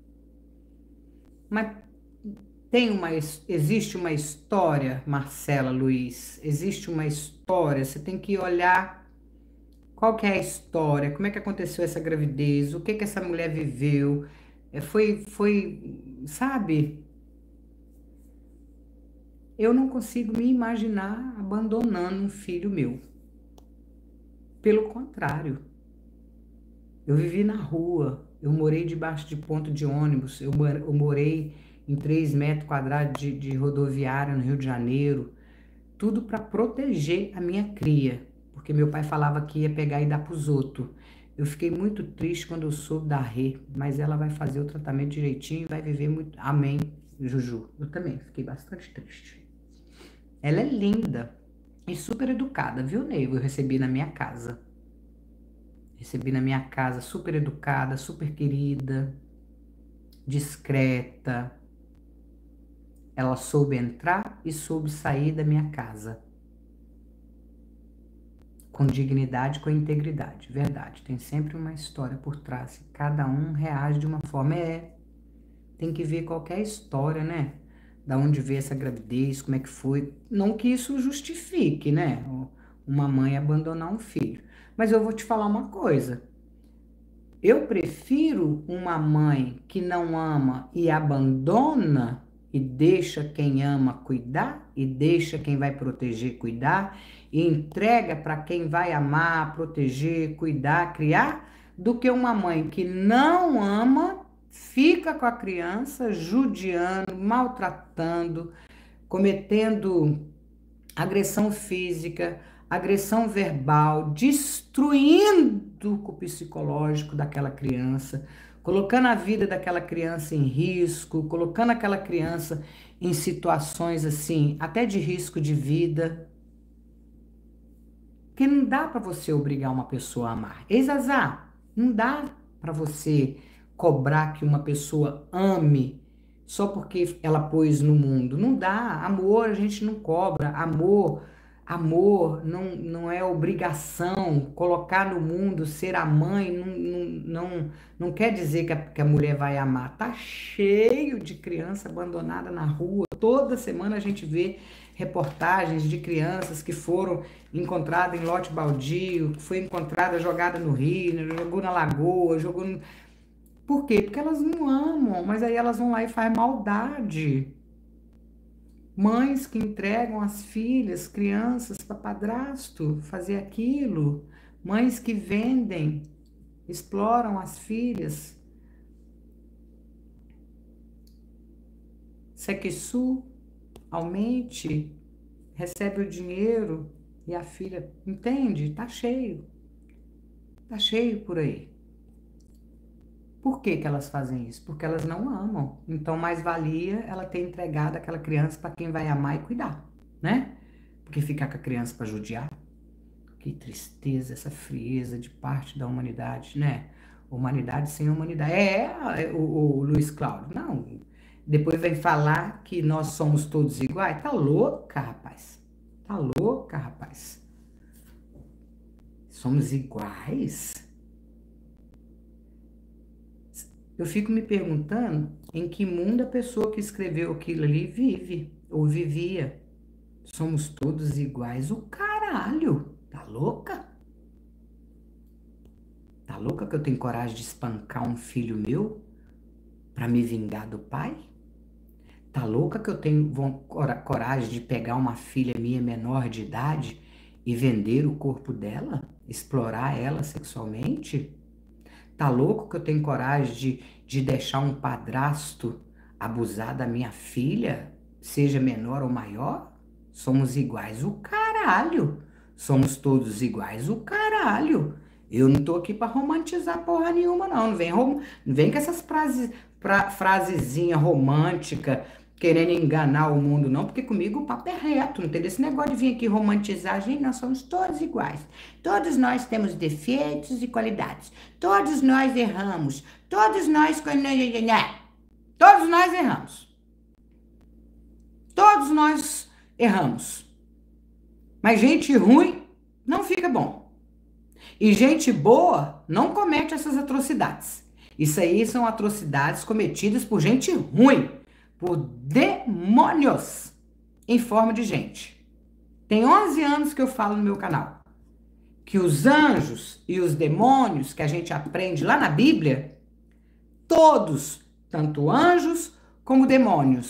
Mas tem uma, existe uma história, Marcela Luiz, existe uma história, você tem que olhar qual que é a história, como é que aconteceu essa gravidez, o que que essa mulher viveu, foi, foi, sabe? eu não consigo me imaginar abandonando um filho meu. Pelo contrário, eu vivi na rua, eu morei debaixo de ponto de ônibus, eu, eu morei em três metros quadrados de, de rodoviária no Rio de Janeiro, tudo para proteger a minha cria, porque meu pai falava que ia pegar e dar para os outros. Eu fiquei muito triste quando eu soube da Rê, mas ela vai fazer o tratamento direitinho e vai viver muito. Amém, Juju. Eu também fiquei bastante triste. Ela é linda e super educada, viu, Neiva? Eu recebi na minha casa. Recebi na minha casa, super educada, super querida, discreta. Ela soube entrar e soube sair da minha casa. Com dignidade, com integridade. Verdade, tem sempre uma história por trás. Cada um reage de uma forma. É, tem que ver qualquer história, né? Da onde veio essa gravidez, como é que foi. Não que isso justifique, né? Uma mãe abandonar um filho. Mas eu vou te falar uma coisa. Eu prefiro uma mãe que não ama e abandona e deixa quem ama cuidar e deixa quem vai proteger cuidar e entrega para quem vai amar, proteger, cuidar, criar, do que uma mãe que não ama, fica com a criança judiando, maltratando, cometendo agressão física, agressão verbal, destruindo o psicológico daquela criança, colocando a vida daquela criança em risco, colocando aquela criança em situações assim, até de risco de vida. Porque não dá para você obrigar uma pessoa a amar. Ei, Zazá, não dá para você cobrar que uma pessoa ame só porque ela pôs no mundo. Não dá. Amor a gente não cobra. Amor, amor não, não é obrigação. Colocar no mundo, ser a mãe, não, não, não, não quer dizer que a, que a mulher vai amar. Tá cheio de criança abandonada na rua. Toda semana a gente vê reportagens de crianças que foram encontradas em lote baldio, que foi encontrada jogada no rio, jogou na lagoa, jogou no... Por quê? Porque elas não amam, mas aí elas vão lá e fazem maldade. Mães que entregam as filhas, crianças para padrasto fazer aquilo. Mães que vendem, exploram as filhas. Sequeçu, aumente, recebe o dinheiro e a filha, entende? Tá cheio. Tá cheio por aí. Por que que elas fazem isso? Porque elas não amam. Então, mais valia ela ter entregado aquela criança para quem vai amar e cuidar, né? Porque ficar com a criança para judiar. Que tristeza, essa frieza de parte da humanidade, né? Humanidade sem humanidade. É, o, o Luiz Cláudio, não. Depois vem falar que nós somos todos iguais. Tá louca, rapaz. Tá louca, rapaz. Somos iguais? Eu fico me perguntando em que mundo a pessoa que escreveu aquilo ali vive ou vivia. Somos todos iguais. O caralho. Tá louca? Tá louca que eu tenho coragem de espancar um filho meu para me vingar do pai? Tá louca que eu tenho coragem de pegar uma filha minha menor de idade e vender o corpo dela? Explorar ela sexualmente? Tá louco que eu tenho coragem de, de deixar um padrasto abusar da minha filha, seja menor ou maior? Somos iguais o caralho. Somos todos iguais o caralho. Eu não tô aqui pra romantizar porra nenhuma, não. Não vem, rom... não vem com essas frases, pra... frasezinha romântica, querendo enganar o mundo, não, porque comigo o papo é reto, não tem esse negócio de vir aqui romantizar. Gente, nós somos todos iguais. Todos nós temos defeitos e qualidades. Todos nós erramos. Todos nós... Todos nós erramos. Todos nós erramos. Mas gente ruim não fica bom. E gente boa não comete essas atrocidades. Isso aí são atrocidades cometidas por gente ruim. Por demônios em forma de gente. Tem onze anos que eu falo no meu canal que os anjos e os demônios que a gente aprende lá na Bíblia, todos, tanto anjos como demônios,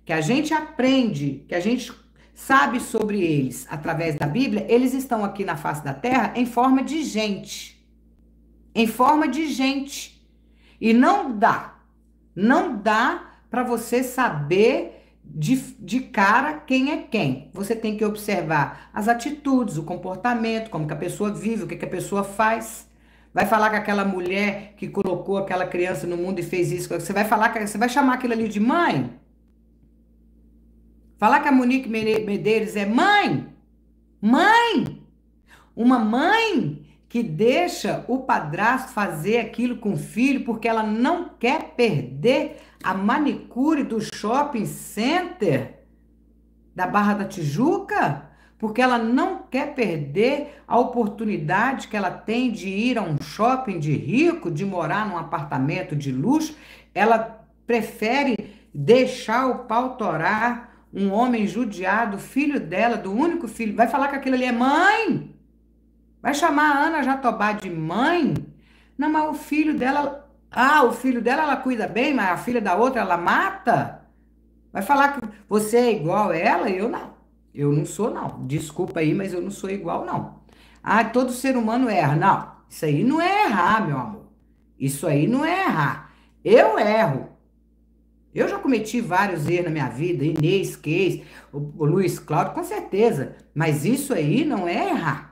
que a gente aprende, que a gente sabe sobre eles através da Bíblia, eles estão aqui na face da terra em forma de gente. Em forma de gente. E não dá, não dá para você saber de, de cara quem é quem. Você tem que observar as atitudes, o comportamento, como que a pessoa vive, o que, que a pessoa faz. Vai falar com aquela mulher que colocou aquela criança no mundo e fez isso. Você vai falar, você vai chamar aquilo ali de mãe? Falar que a Monique Medeiros é mãe? Mãe! Uma mãe que deixa o padrasto fazer aquilo com o filho porque ela não quer perder a manicure do shopping center da Barra da Tijuca, porque ela não quer perder a oportunidade que ela tem de ir a um shopping de rico, de morar num apartamento de luxo. Ela prefere deixar o pau torar um homem judiado, filho dela, do único filho. Vai falar que aquilo ali é mãe? Vai chamar a Ana Jatobá de mãe? Não, mas o filho dela... Ah, o filho dela ela cuida bem, mas a filha da outra ela mata? Vai falar que você é igual a ela? Eu não. Eu não sou, não. Desculpa aí, mas eu não sou igual, não. Ah, todo ser humano erra. Não, isso aí não é errar, meu amor. Isso aí não é errar. Eu erro. Eu já cometi vários erros na minha vida. Inês, Keis, o, o Luiz Cláudio, com certeza. Mas isso aí não é errar.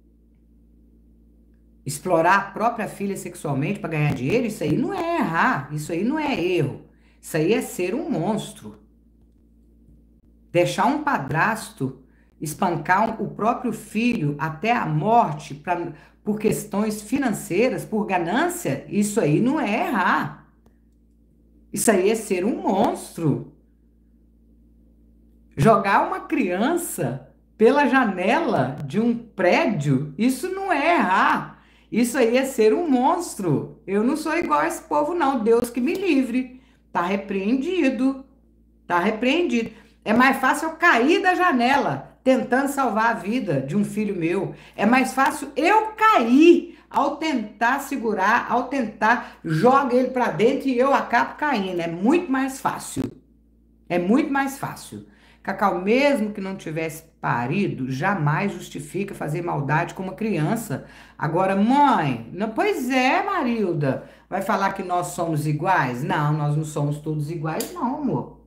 Explorar a própria filha sexualmente para ganhar dinheiro, isso aí não é errar, isso aí não é erro. Isso aí é ser um monstro. Deixar um padrasto espancar o próprio filho até a morte pra, por questões financeiras, por ganância, isso aí não é errar. Isso aí é ser um monstro. Jogar uma criança pela janela de um prédio, isso não é errar. Isso aí é ser um monstro. Eu não sou igual a esse povo, não. Deus que me livre. Tá repreendido. Tá repreendido. É mais fácil eu cair da janela tentando salvar a vida de um filho meu. É mais fácil eu cair ao tentar segurar, ao tentar jogar ele para dentro e eu acabo caindo. É muito mais fácil. É muito mais fácil. Cacau, mesmo que não tivesse parido, jamais justifica fazer maldade com uma criança. Agora, mãe, não, pois é, Marilda, vai falar que nós somos iguais? Não, nós não somos todos iguais, não, amor.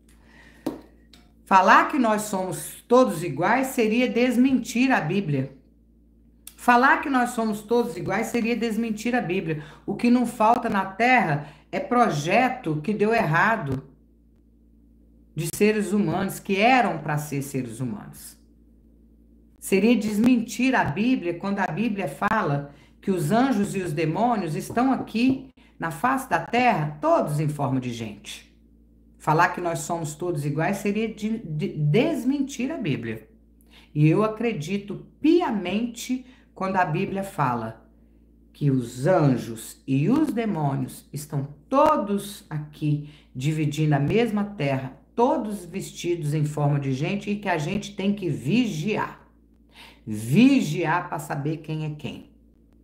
Falar que nós somos todos iguais seria desmentir a Bíblia. Falar que nós somos todos iguais seria desmentir a Bíblia. O que não falta na Terra é projeto que deu errado de seres humanos que eram para ser seres humanos. Seria desmentir a Bíblia quando a Bíblia fala que os anjos e os demônios estão aqui na face da terra, todos em forma de gente. Falar que nós somos todos iguais seria de, de desmentir a Bíblia. E eu acredito piamente quando a Bíblia fala que os anjos e os demônios estão todos aqui dividindo a mesma terra, todos vestidos em forma de gente e que a gente tem que vigiar. Vigiar para saber quem é quem.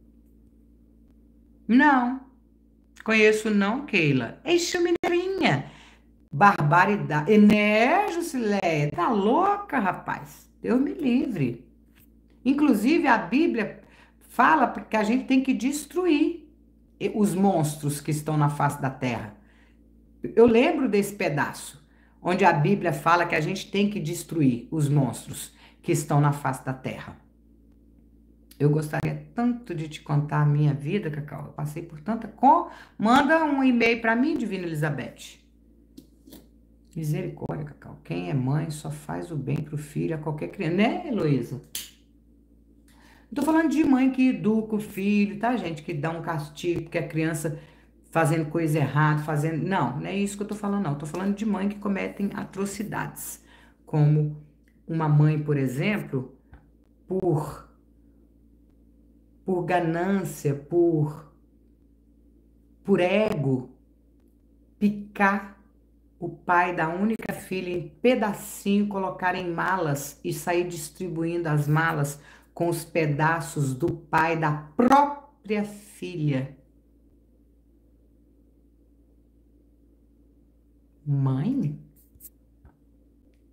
Não. Conheço não, Keila. Eixe, mineirinha. Barbaridade. Né, Jusileia? Tá louca, rapaz? Deus me livre. Inclusive, a Bíblia fala que a gente tem que destruir os monstros que estão na face da terra. Eu lembro desse pedaço, onde a Bíblia fala que a gente tem que destruir os monstros que estão na face da terra. Eu gostaria tanto de te contar a minha vida, Cacau. Eu passei por tanta coisa. Manda um e-mail para mim, Divina Elizabeth. Misericórdia, Cacau. Quem é mãe só faz o bem pro filho, a qualquer criança. Né, Heloísa? Não tô falando de mãe que educa o filho, tá, gente? Que dá um castigo, porque a criança fazendo coisa errada, fazendo... Não, não é isso que eu tô falando, não. Eu tô falando de mãe que cometem atrocidades. Como uma mãe, por exemplo, por, por ganância, por, por ego, picar o pai da única filha em pedacinho, colocar em malas e sair distribuindo as malas com os pedaços do pai da própria filha. Mãe?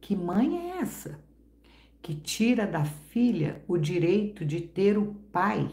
Que mãe é essa que tira da filha o direito de ter o pai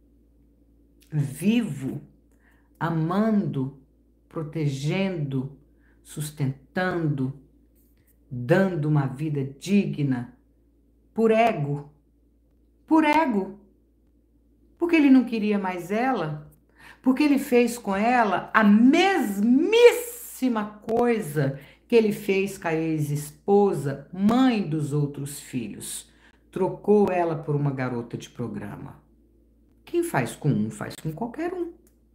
vivo, amando, protegendo, sustentando, dando uma vida digna, por ego, por ego, porque ele não queria mais ela, porque ele fez com ela a mesmíssima coisa que ele fez com a ex-esposa, mãe dos outros filhos, trocou ela por uma garota de programa. Quem faz com um, faz com qualquer um.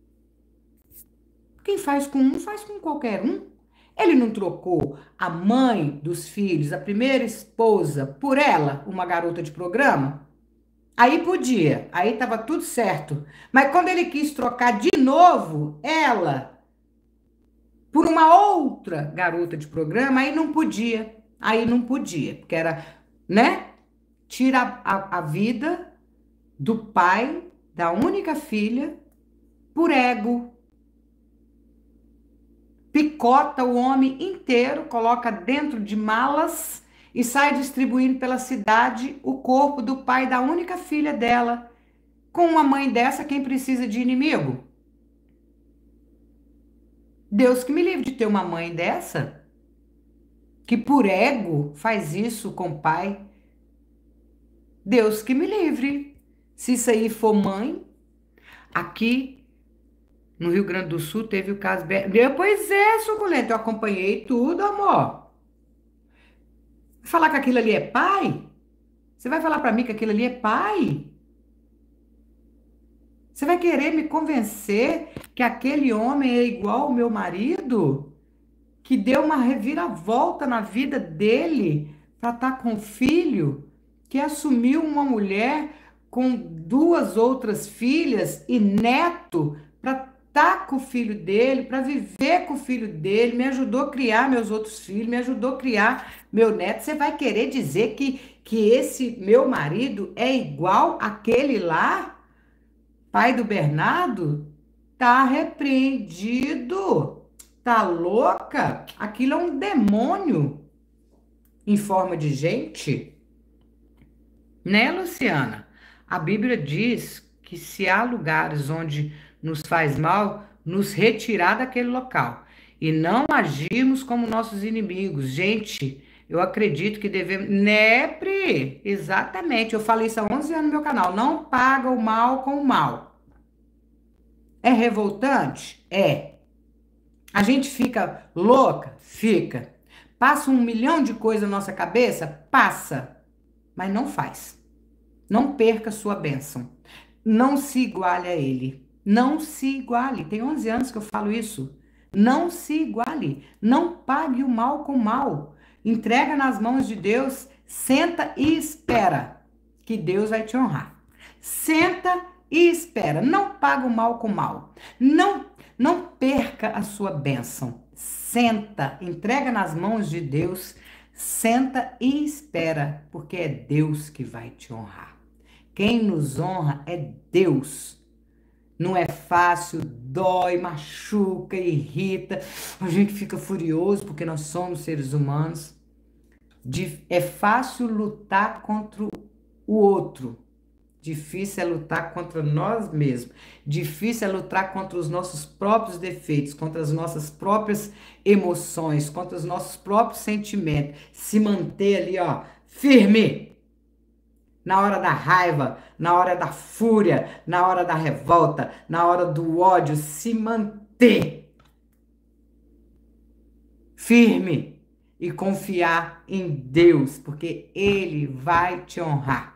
Quem faz com um, faz com qualquer um. Ele não trocou a mãe dos filhos, a primeira esposa, por ela, uma garota de programa? Aí podia, aí tava tudo certo. Mas quando ele quis trocar de novo ela por uma outra garota de programa, aí não podia. Aí não podia, porque era, né? Tira a, a vida do pai, da única filha, por ego. Picota o homem inteiro, coloca dentro de malas e sai distribuindo pela cidade o corpo do pai da única filha dela. Com uma mãe dessa, quem precisa de inimigo? Deus que me livre de ter uma mãe dessa, que por ego faz isso com o pai. Deus que me livre. Se isso aí for mãe, aqui no Rio Grande do Sul teve o caso... Pois é, suculento, eu acompanhei tudo, amor. Falar que aquilo ali é pai? Você vai falar pra mim que aquilo ali é pai? Você vai querer me convencer que aquele homem é igual ao meu marido? Que deu uma reviravolta na vida dele para estar com o filho? Que assumiu uma mulher com duas outras filhas e neto para estar com o filho dele, para viver com o filho dele, me ajudou a criar meus outros filhos, me ajudou a criar meu neto. Você vai querer dizer que, que esse meu marido é igual àquele lá? Pai do Bernardo? Tá repreendido. Tá louca? Aquilo é um demônio em forma de gente. Né, Luciana? A Bíblia diz que se há lugares onde nos faz mal, nos retirar daquele local e não agirmos como nossos inimigos. Gente, eu acredito que devemos... Nepre! Exatamente, eu falei isso há onze anos no meu canal. Não paga o mal com o mal. É revoltante? É. A gente fica louca? Fica. Passa um milhão de coisas na nossa cabeça? Passa. Mas não faz. Não perca sua bênção. Não se iguale a ele. Não se iguale. Tem onze anos que eu falo isso. Não se iguale. Não pague o mal com o mal. Entrega nas mãos de Deus. Senta e espera que Deus vai te honrar. Senta e espera. Não paga o mal com o mal. Não, não perca a sua bênção. Senta. Entrega nas mãos de Deus. Senta e espera, porque é Deus que vai te honrar. Quem nos honra é Deus. Não é fácil, dói, machuca, irrita. A gente fica furioso porque nós somos seres humanos. É fácil lutar contra o outro. Difícil é lutar contra nós mesmos. Difícil é lutar contra os nossos próprios defeitos, contra as nossas próprias emoções, contra os nossos próprios sentimentos. Se manter ali, ó, firme. Na hora da raiva, na hora da fúria, na hora da revolta, na hora do ódio, se manter firme e confiar em Deus, porque Ele vai te honrar.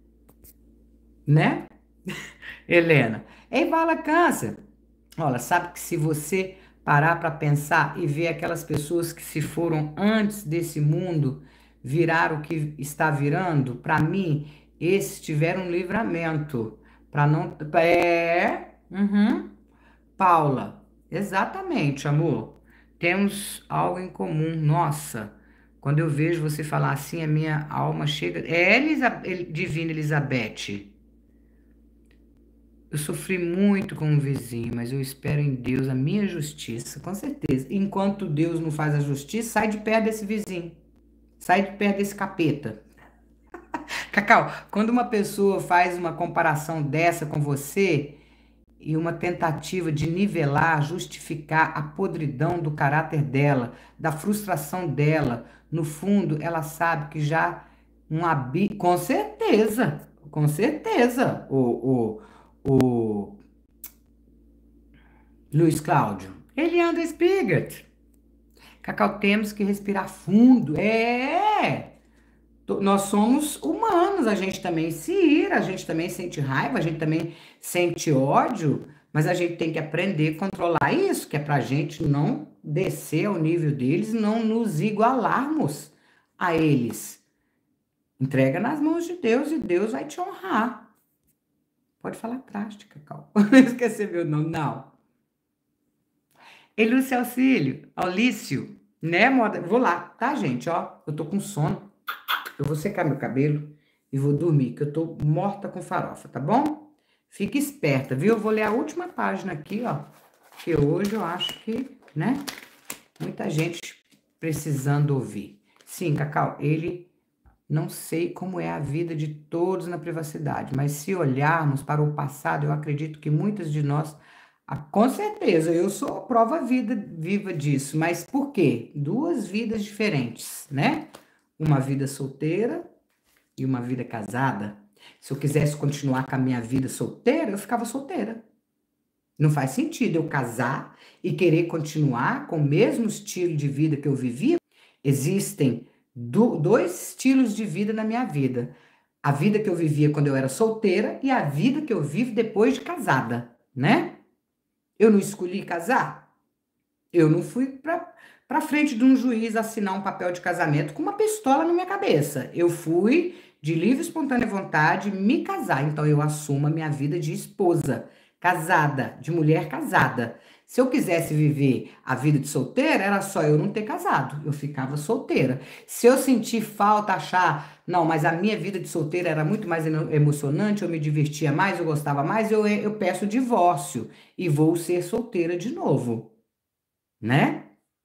Né? Helena. Ei, Vala Câncer. Olha, sabe que se você parar para pensar e ver aquelas pessoas que se foram antes desse mundo virar o que está virando, para mim, esses tiveram um livramento. Para não... É... Uhum. Paula. Exatamente, amor. Temos algo em comum. Nossa, quando eu vejo você falar assim, a minha alma chega... É, Elisabeth, Divina Elizabeth. Eu sofri muito com um vizinho, mas eu espero em Deus a minha justiça, com certeza. Enquanto Deus não faz a justiça, sai de perto desse vizinho. Sai de perto desse capeta. Cacau, quando uma pessoa faz uma comparação dessa com você e uma tentativa de nivelar, justificar a podridão do caráter dela, da frustração dela, no fundo, ela sabe que já um abi... Com certeza, com certeza, o, o, o Luiz Cláudio, Eliandro Spiegert. Cacau, temos que respirar fundo. É! Nós somos humanos, a gente também se ira, a gente também sente raiva, a gente também sente ódio, mas a gente tem que aprender a controlar isso, que é pra gente não descer ao nível deles, não nos igualarmos a eles. Entrega nas mãos de Deus e Deus vai te honrar. Pode falar traste, Cacau. Não esquecer meu nome, não. Elúcio Auxílio, Aulício, né, moda? Vou lá, tá, gente, ó, eu tô com sono. Eu vou secar meu cabelo e vou dormir, que eu tô morta com farofa, tá bom? Fique esperta, viu? Eu vou ler a última página aqui, ó, que hoje eu acho que, né, muita gente precisando ouvir. Sim, Cacau, ele, não sei como é a vida de todos na privacidade, mas se olharmos para o passado, eu acredito que muitas de nós, ah, com certeza, eu sou a prova vida, viva disso, mas por quê? Duas vidas diferentes, né? Uma vida solteira e uma vida casada. Se eu quisesse continuar com a minha vida solteira, eu ficava solteira. Não faz sentido eu casar e querer continuar com o mesmo estilo de vida que eu vivia. Existem do, dois estilos de vida na minha vida. A vida que eu vivia quando eu era solteira e a vida que eu vivo depois de casada, né? Eu não escolhi casar. Eu não fui para para frente de um juiz assinar um papel de casamento com uma pistola na minha cabeça. Eu fui, de livre e espontânea vontade, me casar. Então, eu assumo a minha vida de esposa, casada, de mulher casada. Se eu quisesse viver a vida de solteira, era só eu não ter casado. Eu ficava solteira. Se eu sentir falta, achar, não, mas a minha vida de solteira era muito mais emocionante, eu me divertia mais, eu gostava mais, eu, eu peço divórcio e vou ser solteira de novo, né?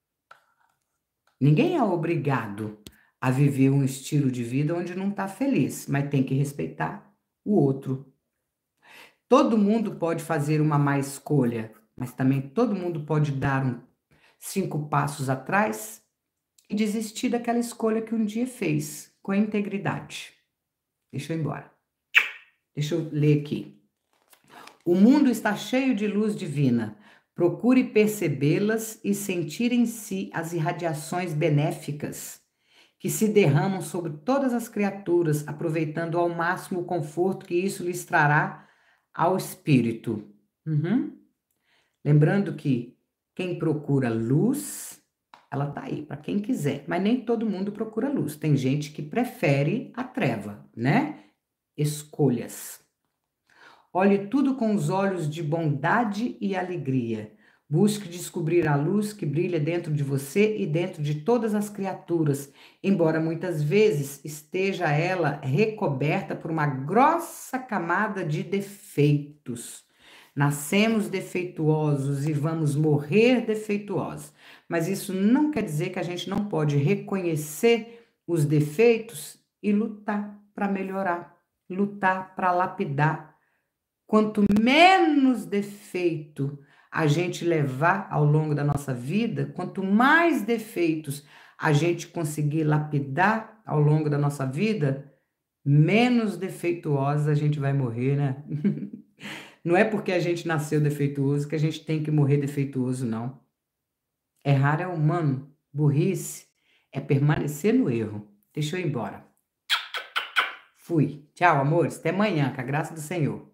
Ninguém é obrigado a viver um estilo de vida onde não está feliz, mas tem que respeitar o outro. Todo mundo pode fazer uma má escolha, mas também todo mundo pode dar um, cinco passos atrás e desistir daquela escolha que um dia fez, com integridade. Deixa eu ir embora. Deixa eu ler aqui. O mundo está cheio de luz divina. Procure percebê-las e sentir em si as irradiações benéficas que se derramam sobre todas as criaturas, aproveitando ao máximo o conforto que isso lhes trará ao espírito. Uhum. Lembrando que quem procura luz, ela tá aí para quem quiser, mas nem todo mundo procura luz. Tem gente que prefere a treva, né? Escolhas. Olhe tudo com os olhos de bondade e alegria. Busque descobrir a luz que brilha dentro de você e dentro de todas as criaturas, embora muitas vezes esteja ela recoberta por uma grossa camada de defeitos. Nascemos defeituosos e vamos morrer defeituosos, mas isso não quer dizer que a gente não pode reconhecer os defeitos e lutar para melhorar, lutar para lapidar. Quanto menos defeito a gente levar ao longo da nossa vida, quanto mais defeitos a gente conseguir lapidar ao longo da nossa vida, menos defeituosa a gente vai morrer, né? Não é porque a gente nasceu defeituoso que a gente tem que morrer defeituoso, não. Errar é humano, burrice é permanecer no erro. Deixa eu ir embora. Fui. Tchau, amores. Até amanhã, com a graça do Senhor.